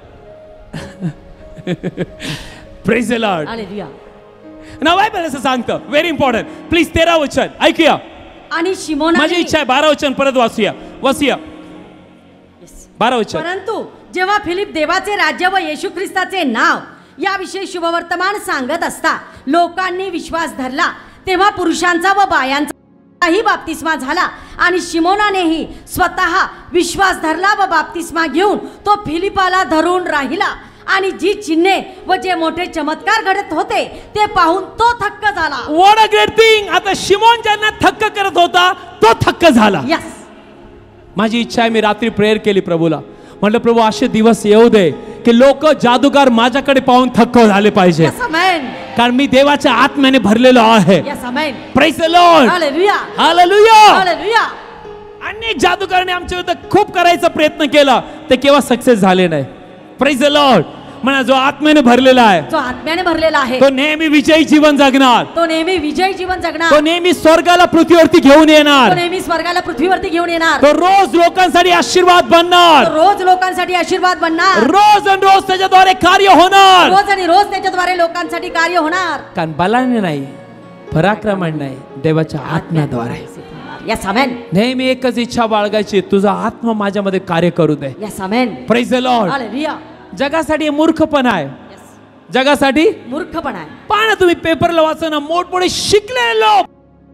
Praise the Lord. Hallelujah. ना बायबल असं सांगतं, व्हेरी इम्पॉर्टंट. प्लीज तेरा वचन ऐकूया. आणि शिमोनाने, माझी इच्छा आहे बारा वचन परत वाचूया, वाचूया बारा वचन. परंतु जेव्हा फिलिप देवाचे राज्य व येशू ख्रिस्ताचे नाव याविषयी शुभवर्तमान सांगत असता लोकांनी विश्वास धरला, तेव्हा पुरुषांचा व बायांचाही बाप्तिस्मा झाला. आणि शिमोनानेही स्वतः विश्वास धरला व बाप्तिस्मा घेऊन तो फिलिपाला धरून राहिला. आणि जी चिन्हे व जे मोठे चमत्कार घडत होते ते पाहून तो थक्क झाला. What a great thing. आता शिमोन ज्यांना थक्क करत होता तो थक्क झाला. यस. माझी इच्छा आहे, मी रात्री प्रेयर केली प्रभूला, म्हटलं प्रभू असे दिवस येऊ दे की लोक जादूगार माझ्याकडे पाहून थक्क झाले पाहिजे. Yes, amen. कारण मी देवाच्या आत्म्याने भरलेलो आहे. Yes, amen. Praise the Lord. Hallelujah. Hallelujah. Hallelujah. अनेक जादूगारांनी आमच्या विरुद्ध खूप करायचा प्रयत्न केला, ते केव्हा सक्सेस झाले नाही. Praise the Lord. म्हणा जो आत्म्याने भरलेला आहे, जो आत्म्याने भरलेला आहे, तो नेहमी विजयी जीवन जगणार, तो नेहमी विजयी जीवन जगणार, तो नेहमी स्वर्गाला पृथ्वीवरती घेऊन तो येणार, नेहमी स्वर्गाला पृथ्वीवरती घेऊन येणार, तो रोज लोकांसाठी आशीर्वाद बनणार, तो रोज लोकांसाठी आशीर्वाद बनणार, रोज आणि रोज त्याच्याद्वारे कार्य होणार. रोज आणि रोज त्याच्याद्वारे लोकांसाठी कार्य होणार. कारण बलाने नाही, पराक्रमाने नाही, देवाच्या आत्म्याद्वारे. Yes amen. नेहमी एकच इच्छा बाळगायची, तुझा आत्मा माझ्यामध्ये कार्य करू दे. Yes amen. Praise the Lord. Hallelujah. जगासाठी मूर्खपणा आहे, जगासाठी मूर्खपणा आहे. पहा ना तुम्ही पेपरला वाचा ना, मोठमोठे शिकलेले लोक,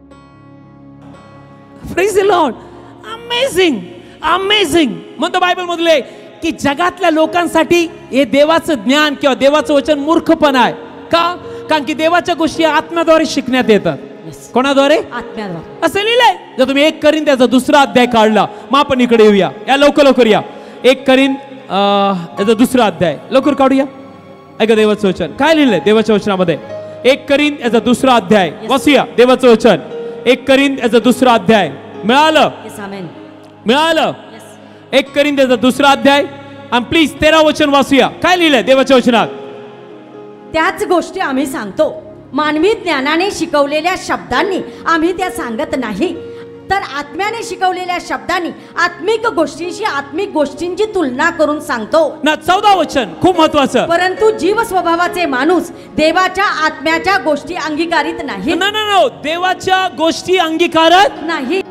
praise the Lord, amazing amazing म्हणतो बायबल मधले की जगातल्या लोकांसाठी हे देवाचं ज्ञान किंवा देवाचं वचन मूर्खपणा आहे. का? कारण की देवाच्या गोष्टी आत्म्याद्वारे शिकण्यात येतात. कोणाद्वारे? आत्म्याद्वारे. असं लिहिलंय. जर तुम्ही एक करीन त्याचा दुसरा अध्याय काढला, मग आपण इकडे येऊया, या लवकर लवकर या. एक करीन याचा दुसरा अध्याय लवकर काढूया. ऐका देवाचं वचन काय लिहिलंय देवाच्या वचनामध्ये. एक करीन याचा दुसरा अध्याय वाचूया. देवाचं वचन एक करीन याचा दुसरा अध्याय. मिळालं? Yes amen. मिळालं? एक करीन त्याचा दुसरा अध्याय आणि प्लीज तेरा वचन वाचूया. काय लिहिलंय देवाच्या वचनात? त्याच गोष्टी आम्ही सांगतो, मानवी ज्ञानाने शिकवलेल्या शब्दांनी आम्ही त्या सांगत नाही, तर आत्म्याने शिकवलेल्या शब्दांनी आत्मिक गोष्टींशी आत्मिक गोष्टींची तुलना करून सांगतो ना. चौदा वचन खूप महत्वाचं. परंतु जीव स्वभावाचे माणूस देवाच्या आत्म्याच्या गोष्टी अंगीकारित नाही. ना ना ना, देवाच्या गोष्टी अंगीकारत नाही.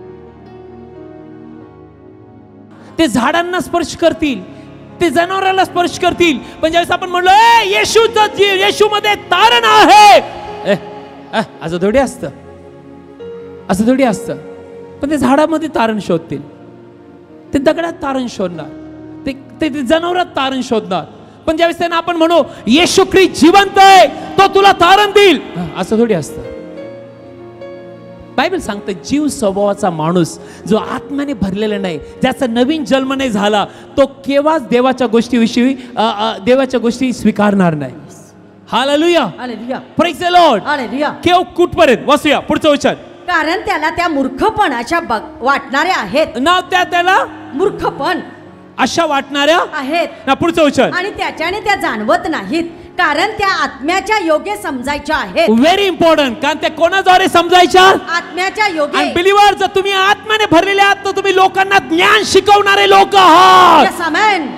ते झाडांना स्पर्श करतील, ते जनावराला स्पर्श करतील, पण ज्यावेळेस आपण म्हणलो ए येशूचा जीव, येशू मध्ये तारण आहे, ए, ए, असं थोडी असतं, असं थोडी असतं. पण ते झाडामध्ये तारण शोधतील, ते दगडात तारण शोधणार, ते ते जनावरात तारण शोधणार. पण ज्यावेळेस त्यांना आपण म्हणू येशू ख्रिस्त जिवंत आहे, तो तुला तारण देईल, असं थोडी असतं. बायबल सांगतं जीव स्वभावाचा माणूस जो आत्म्याने भरलेला नाही, ज्याचा नवीन जन्म नाही झाला, तो केव्हाच देवाच्या गोष्टीविषयी देवाच्या गोष्टी स्वीकारणार नाही. Hallelujah. Hallelujah. Praise the Lord. Hallelujah. केव कुठपर्यंत वाचूया पुढचं वचन. कारण त्याला त्या मूर्खपणाच्या वाटणाऱ्या आहेत. नाव त्या त्याला मूर्खपण अशा वाटणाऱ्या आहेत. ना. पुढचं वचन. आणि त्याच्याने त्या जाणवत नाहीत, कारण त्या आत्म्याच्या योगे समजायच्या आहेत. Very important. कारण त्या कोणाद्वारे समजायच्या? आत्म्याच्या योगे. आणि बिलीवर, जर तुम्ही आत्म्याने भरलेले आहात तर तुम्ही लोकांना ज्ञान शिकवणारे लोक आहात. Yes amen.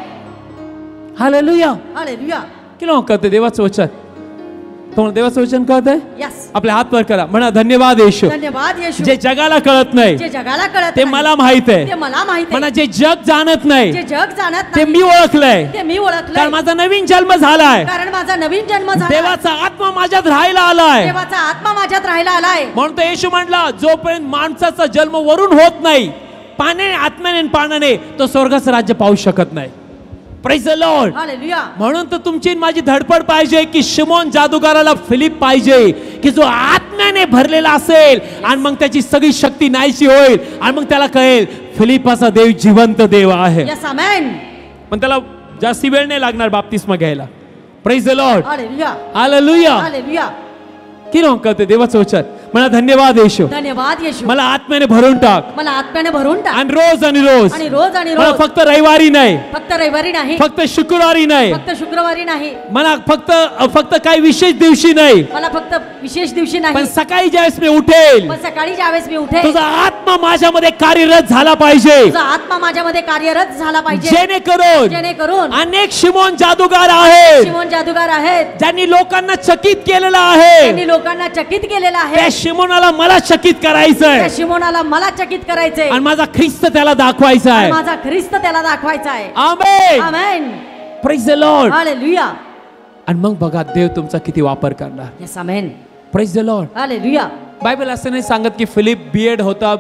हालेलुया. हालेलुया. किलो कळते देवाचं वचन? तुम्हाला देवाचं वचन कळतंय? यस. आपले हात वर करा, म्हणा धन्यवाद येशू. धन्यवाद येशू. जे जगाला कळत नाही जे जगाला कळत ते नाही, मला माहित आहे. ते मला माहित आहे. म्हणा जे जग जाणत नाही जे जग जाणत ते नाही मी ओळखलंय. ते मी ओळखलंय. कारण माझा नवीन जन्म झालाय. कारण माझा नवीन जन्म झाला. देवाचा आत्मा माझ्यात राहायला आलाय. देवाचा आत्मा माझ्यात राहायला आलाय. म्हणून तर येशू म्हणला, जोपर्यंत माणसाचा जन्म वरून होत नाही, पाण्याने, आत्म्याने आणि पाण्याने, तो स्वर्गाचं राज्य पाहू शकत नाही. Praise the Lord. हालेलुया. म्हणून तर तुमची माझी धडपड पाहिजे की शिमोन जादूगाराला फिलिप पाहिजे, की जो आत्म्याने भरलेला असेल आणि मग त्याची सगळी शक्ती नाहीशी होईल आणि मग त्याला कळेल फिलिपाचा देव जिवंत देव आहे. Yes amen. पण त्याला जास्ती वेळ नाही लागणार बाप्तिस्मा घ्यायला. Praise the Lord. Hallelujah. Hallelujah. Hallelujah. किती कळते देवाचं वचन? मला धन्यवाद येशू. धन्यवाद येशू. मला आत्म्याने भरून टाक. मला आत्म्याने भरून टाक. आणि रोज आणि रोज आणि रोज आणि मला रोज. फक्त रविवारी नाही, फक्त रविवारी नाही, फक्त शुक्रवारी नाही, फक्त शुक्रवारी नाही, मला फक्त फक्त काही विशेष दिवशी नाही, मला फक्त विशेष दिवशी नाही, पण सकाळी ज्यावेळेस मी उठेल पण सकाळी ज्यावेळेस मी उठेल तुझा आत्मा माझ्यामध्ये कार्यरत झाला पाहिजे. तुझा आत्मा माझ्यामध्ये कार्यरत झाला पाहिजे. जेणेकरून जेणेकरून अनेक शिमोन जादूगार आहेत, शिमोन जादूगार आहेत, ज्यांनी लोकांना चकित केलेलं आहे. त्यांनी लोकांना चकित केलेलं आहे. त्या शिमोनाला मला चकित करायचंय त्या शिमोनाला मला चकित करायचंय आणि माझा ख्रिस्त त्याला दाखवायचा आहे. माझा ख्रिस्त त्याला दाखवायचा आहे. Amen. Amen. Praise the Lord. Hallelujah. आणि मग बघा देव तुमचा किती वापर करणार. Yes amen. Praise the Lord. Hallelujah. Bible असं नाही सांगत की फिलिप बी एड होता,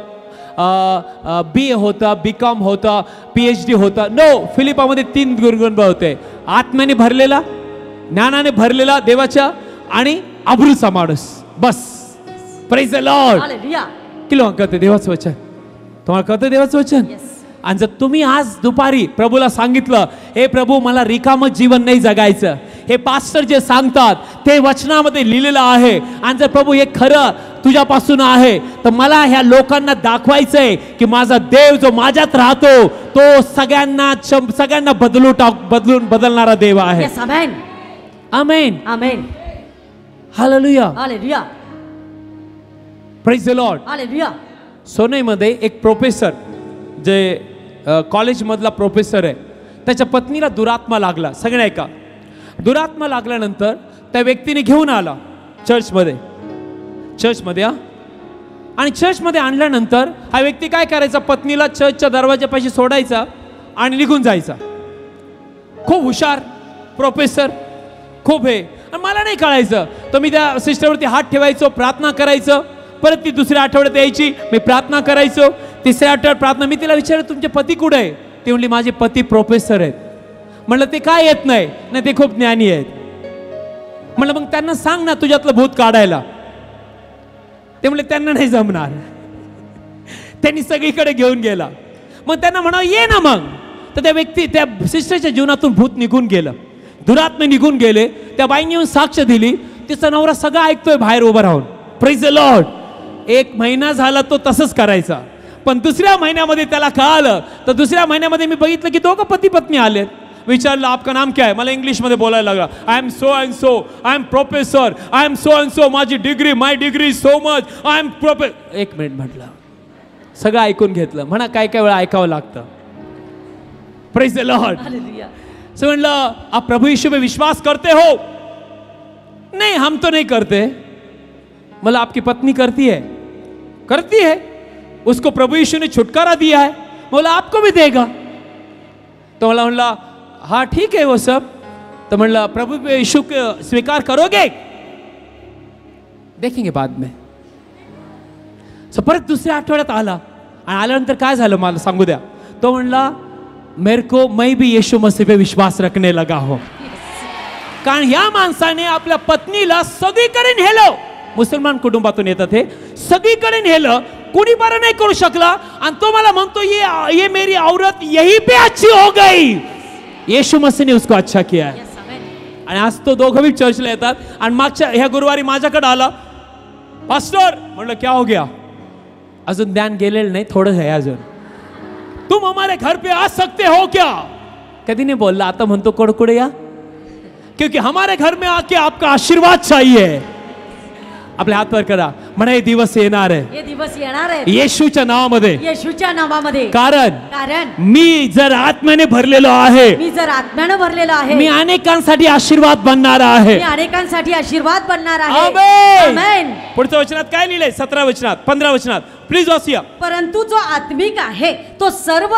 बी ए होता, बी कॉम होता, पी एच डी होता. नो, फिलिपामध्ये तीन गुणगुण होते. आत्म्याने भरलेला, ज्ञानाने भरलेला देवाच्या, आणि अब्रूचा माणूस. बस. Praise the Lord. हालेलुया. किलो कळते देवाचं वचन? तुम्हाला कळतं देवाचं वचन? Yes. आणि जर तुम्ही आज दुपारी प्रभूला सांगितलं, हे प्रभू मला रिकामं जीवन नाही जगायचं, हे पास्टर जे सांगतात ते वचनामध्ये लिहिलेलं आहे, आणि जर प्रभू हे खरं तुझ्यापासून आहे तर मला ह्या लोकांना दाखवायचंय की माझा देव जो माझ्यात राहतो तो सगळ्यांना सगळ्यांना बदलू टाक बदलून बदलणारा देव आहे. Yes amen. Amen. Amen. Hallelujah. Hallelujah. Praise the Lord. Hallelujah. सोनईमध्ये एक प्रोफेसर, जे कॉलेजमधला प्रोफेसर आहे, त्याच्या पत्नीला दुरात्मा लागला. सगळ्या ऐका, दुरात्मा लागल्यानंतर त्या व्यक्तीने घेऊन आला चर्चमध्ये चर्चमध्ये हा आणि चर्चमध्ये आणल्यानंतर हा व्यक्ती काय करायचा, पत्नीला चर्चच्या दरवाजापाशी सोडायचा आणि निघून जायचा. खूप हुशार प्रोफेसर, खूप हे. आणि मला नाही कळायचं, तर मी त्या सिस्टरवरती हात ठेवायचो, प्रार्थना करायचं. परत ती दुसऱ्या आठवड्यात यायची, मी प्रार्थना करायचो. तिसऱ्या आठवड्यात प्रार्थना. मी तिला विचारलं तुमचे पती कुठे आहे? ती म्हणली माझे पती प्रोफेसर आहेत. म्हणलं ते काय येत नाही? नाही ते खूप ज्ञानी आहेत. म्हणलं मग त्यांना सांग ना तुझ्यातलं भूत काढायला. ते म्हणले त्यांना नाही जमणार. त्यांनी सगळीकडे घेऊन गेला. मग त्यांना म्हणा ये ना मग. तर त्या व्यक्ती, त्या सिस्टरच्या जीवनातून भूत निघून गेलं, दुरात्मे निघून गेले. त्या बाईने येऊन साक्ष दिली. तिचा नवरा सगळं ऐकतोय बाहेर उभं राहून. Praise the Lord. एक महिना झाला तो तसंच करायचा, पण दुसऱ्या महिन्यामध्ये त्याला कळालं. तर दुसऱ्या महिन्यामध्ये मी बघितलं की दोघं पती पत्नी आलेत. विचारलं आपका नाम क्या है? मला इंग्लिशमध्ये बोलायला लागला. I am so and so, I am professor, I am so and so, माझी degree, my degree so much, I am professor. एक मिनिट म्हटलं, सगळं ऐकून घेतलं. म्हणा काय काय वेळा ऐकावं लागतं. Praise the Lord. Hallelujah. So म्हणलं आप प्रभु यीशु में विश्वास करते हो? नहीं हम तो नहीं करते. मतलब आपकी पत्नी करती है? करती है. उसको प्रभु यीशु ने छुटकारा दिया है, बोला आपको भी देगा. तो मला म्हणला हाँ ठीक है वो सब. तो म्हणला प्रभु यीशु को स्वीकार करोगे? देखेंगे बाद में. सो परत दुसऱ्या आठवड्यात आला आणि आल्यानंतर काय झालं मला सांगू द्या. तो म्हणला मेरे को मैं भी यीशु मसीह पे विश्वास रखने लगा हो. कारण या माणसाने आपल्या पत्नीला सगळीकडे नेलं. मुसलमान कुटुंबातून येतात हे. सगळीकडे नेलं, कोणी बरं नाही करू शकला. आणि तो मला म्हणतो ये ये मेरी औरत यही पे अच्छी हो गई. यीशु मसीह ने उसको अच्छा किया है. आणि आज तो दोघं भी चर्चला येतात. आणि मागच्या ह्या गुरुवारी माझ्याकडे आला. पास्टर म्हणलं क्या हो गया? अजून ध्यान गेलेलं नाही, थोडं आहे अजून. तुम हमारे घर पे आ सकते हो क्या? कधी नाही बोलला. आता म्हणतो कडकुडे या. क्योंकि हमारे घर में आके आपका आशीर्वाद चाहिए. आपले हात वर करा. म्हणा हे दिवस येणार आहे हे दिवस येणार आहेत येशूच्या नावामध्ये. येशूच्या नावामध्ये. कारण कारण मी जर आत्म्याने भरलेलो आहे, मी जर आत्म्यानं भरलेलो आहे, मी अनेकांसाठी आशीर्वाद बनणार आहे. मी अनेकांसाठी आशीर्वाद बनणार आहे. आमेन. आमेन. पुढच्या वचनात काय लिहिलंय? सतरा वचनात, पंधरा वचनात प्लीज वाचूया. परंतु जो आत्मिक आहे तो सर्व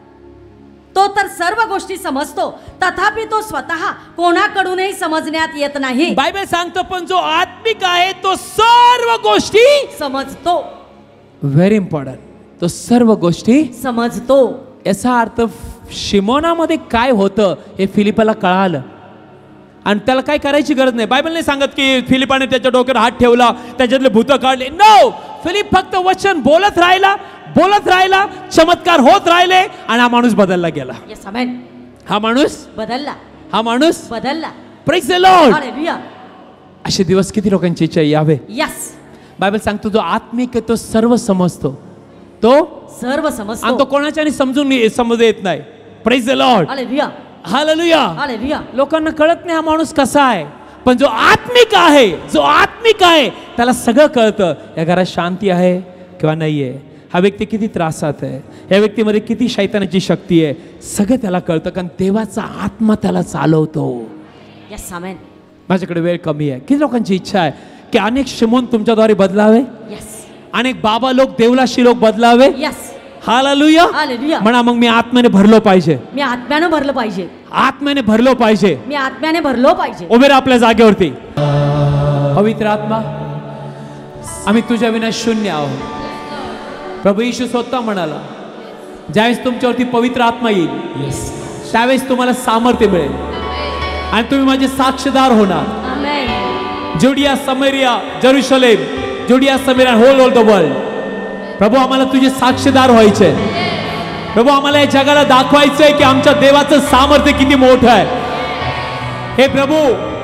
तो तर सर्व गोष्टी समजतो, तथापि तो स्वतः कोणाकडूनही समजण्यात येत नाही. बायबल सांगतो पण जो आत्मिक आहे तो सर्व गोष्टी समजतो. Very important. तो सर्व गोष्टी समजतो. याचा अर्थ शिमोनामध्ये काय होतं हे फिलिपाला कळालं आणि त्याला काय करायची गरज नाही. बायबल नाही सांगत की फिलिपाने त्याच्या डोक्यावर हात ठेवला, त्याच्यातले भूत काढले. नो, फिलिप फक्त वचन बोलत राहिला, बोलत राहिला, चमत्कार होत राहिले आणि हा माणूस बदलला गेला. Yes, amen. हा माणूस बदलला. हा माणूस बदलला. Praise the Lord. हालेलुया. असे दिवस किती लोकांची इच्छा यावे. यस. बायबल सांगतो जो आत्मिक आहे तो सर्व समजतो, तो सर्व समजतो आणि तो कोणाच्याने समजून समज येत नाही. Praise the Lord. Hallelujah. Hallelujah. Hallelujah. लोकांना कळत नाही हा माणूस कसा आहे, पण जो आत्मिक आहे, जो आत्मिक आहे त्याला सगळं कळतं. या घरात शांती आहे किंवा नाहीये, हा व्यक्ती किती त्रासात आहे, या व्यक्तीमध्ये किती शैतानाची शक्ती आहे, सगळं त्याला कळतं कारण देवाचा आत्मा त्याला चालवतो. Yes, amen. माझ्याकडे वेळ कमी आहे. किती लोकांची इच्छा आहे की अनेक शिमोन तुमच्याद्वारे बदलावे, यस. अनेक बाबा लोक देवलाशी लोक बदलावे. यस. हालेलुया. हालेलुया. म्हणा मग मी आत्म्याने भरलो पाहिजे, मी आत्म्यानं भरलं पाहिजे, आत्म्याने भरलो पाहिजे. मी आत्म्याने भरलो पाहिजे. उभे राहा आपल्या जागेवरती. पवित्र आत्मा, आम्ही तुझ्या विना शून्य आहोत. प्रभू येशू स्वतः म्हणाला ज्यावेळेस तुमच्यावरती पवित्र आत्मा येईल त्यावेळेस तुम्हाला सामर्थ्य मिळेल आणि तुम्ही माझे साक्षीदार होणार. आमेन. जुडिया, समरिया, Jerusalem, Judea, Samaria, whole all the world. प्रभू आम्हाला तुझे साक्षीदार व्हायचे. प्रभू आम्हाला या जगाला दाखवायचंय की आमच्या देवाचं सामर्थ्य किती मोठं आहे. हे प्रभू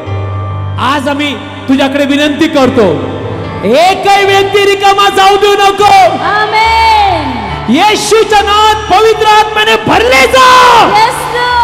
आज आम्ही तुझ्याकडे विनंती करतो, एकही व्यक्ती रिकामा जाऊ देऊ नको. आमेन. येशूच्या नावात पवित्र आत्म्याने भरले जा. येस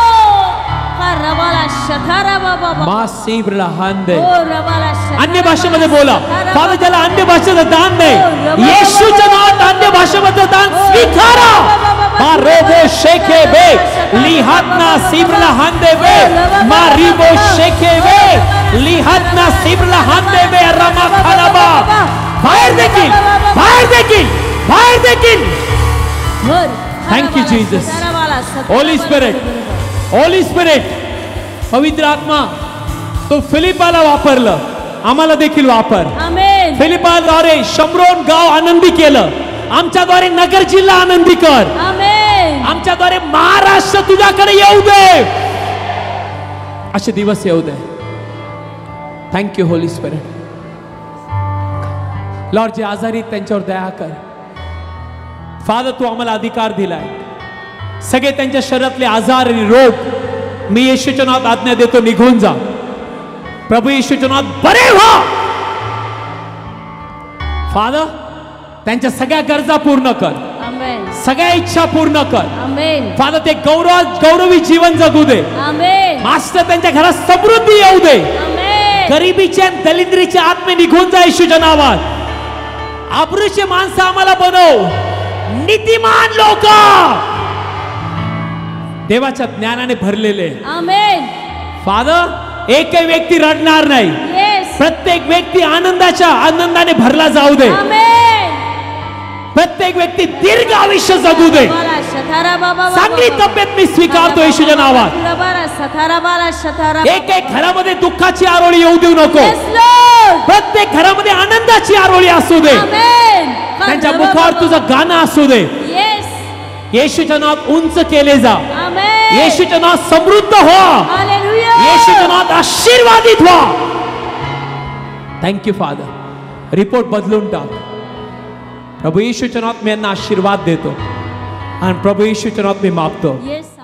रबाला शथारा बाबा मासिब्रला हांदे. ओ रबाला शथारा. अन्य भाषेमध्ये बोला. फादर ज्याला अन्य भाषेचं दान नाही, येशूच्या नावात अन्य भाषेमध्ये दान स्वीकारा. हा रोबो शेखे बे लिहातना सिब्रला हांदे बे मारिबो शेखे बे लिहातना सिब्रला हांदे बे रमा खालाबा. बाहेर देखील, बाहेर देखील, बाहेर देखील. Thank you Jesus. Holy Spirit, Holy Spirit. पवित्र आत्मा तो फिलिपाला वापरलं, आम्हाला देखील वापर. आमेन. फिलिपाद्वारे शमरोन गाव आनंदी केलं, आमच्याद्वारे नगर जिल्हा आनंदी कर. आमेन. आमच्याद्वारे महाराष्ट्र तुझ्याकडे येऊ दे, असे दिवस येऊ दे. Thank you Holy Spirit. लॉर्ड जे आजारी त्यांच्यावर दया कर. फादर तू आम्हाला अधिकार दिलाय, सगळे त्यांच्या शरीरातले आजार आणि रोग मी येशूच्या नावात आज्ञा देतो निघून जा. प्रभू येशूच्या नावात बरे व्हा. फादर त्यांच्या सगळ्या गरजा पूर्ण कर, आमेन. सगळ्या इच्छा पूर्ण कर. आमेन. फादर ते गौरव गौरवी जीवन जगू दे. आमेन. मास्टर त्यांच्या घरात समृद्धी येऊ दे. आमेन. गरिबीचे आणि दलिंद्रीचे आत्मे निघून जा येशूच्या नावात. आबरूचे माणसं आम्हाला बनव, नीतिमान लोक, देवाच्या ज्ञानाने भरलेले. आमेन. फादर एकही व्यक्ती रडणार नाही, येस. प्रत्येक व्यक्ती आनंदाच्या आनंदाने भरला जाऊ दे. आमेन. प्रत्येक व्यक्ती दीर्घ आयुष्य जगू दे. रबाला शथारा बाबा. चांगली तब्येत मी स्वीकारतो येशूच्या नावात. रबाला शथारा बाला शथारा. एक एक घरामध्ये दुःखाची आरोळी येऊ देऊ नको. Yes Lord. प्रत्येक घरामध्ये आनंदाची आरोळी असू दे. आमेन. त्यांच्या मुखावर तुझं गाणं असू दे. येस. येशूच्या नावात उंच केले जा. आमेन. येशूच्या नावात समृद्ध व्हा. हालेलुया. येशूच्या नावात आशीर्वादित व्हा. Thank you father. रिपोर्ट बदलून टाक. प्रभू येशूच्या नावात मी यांना आशीर्वाद देतो आणि प्रभू येशूच्या नावात मी मागतो. येस.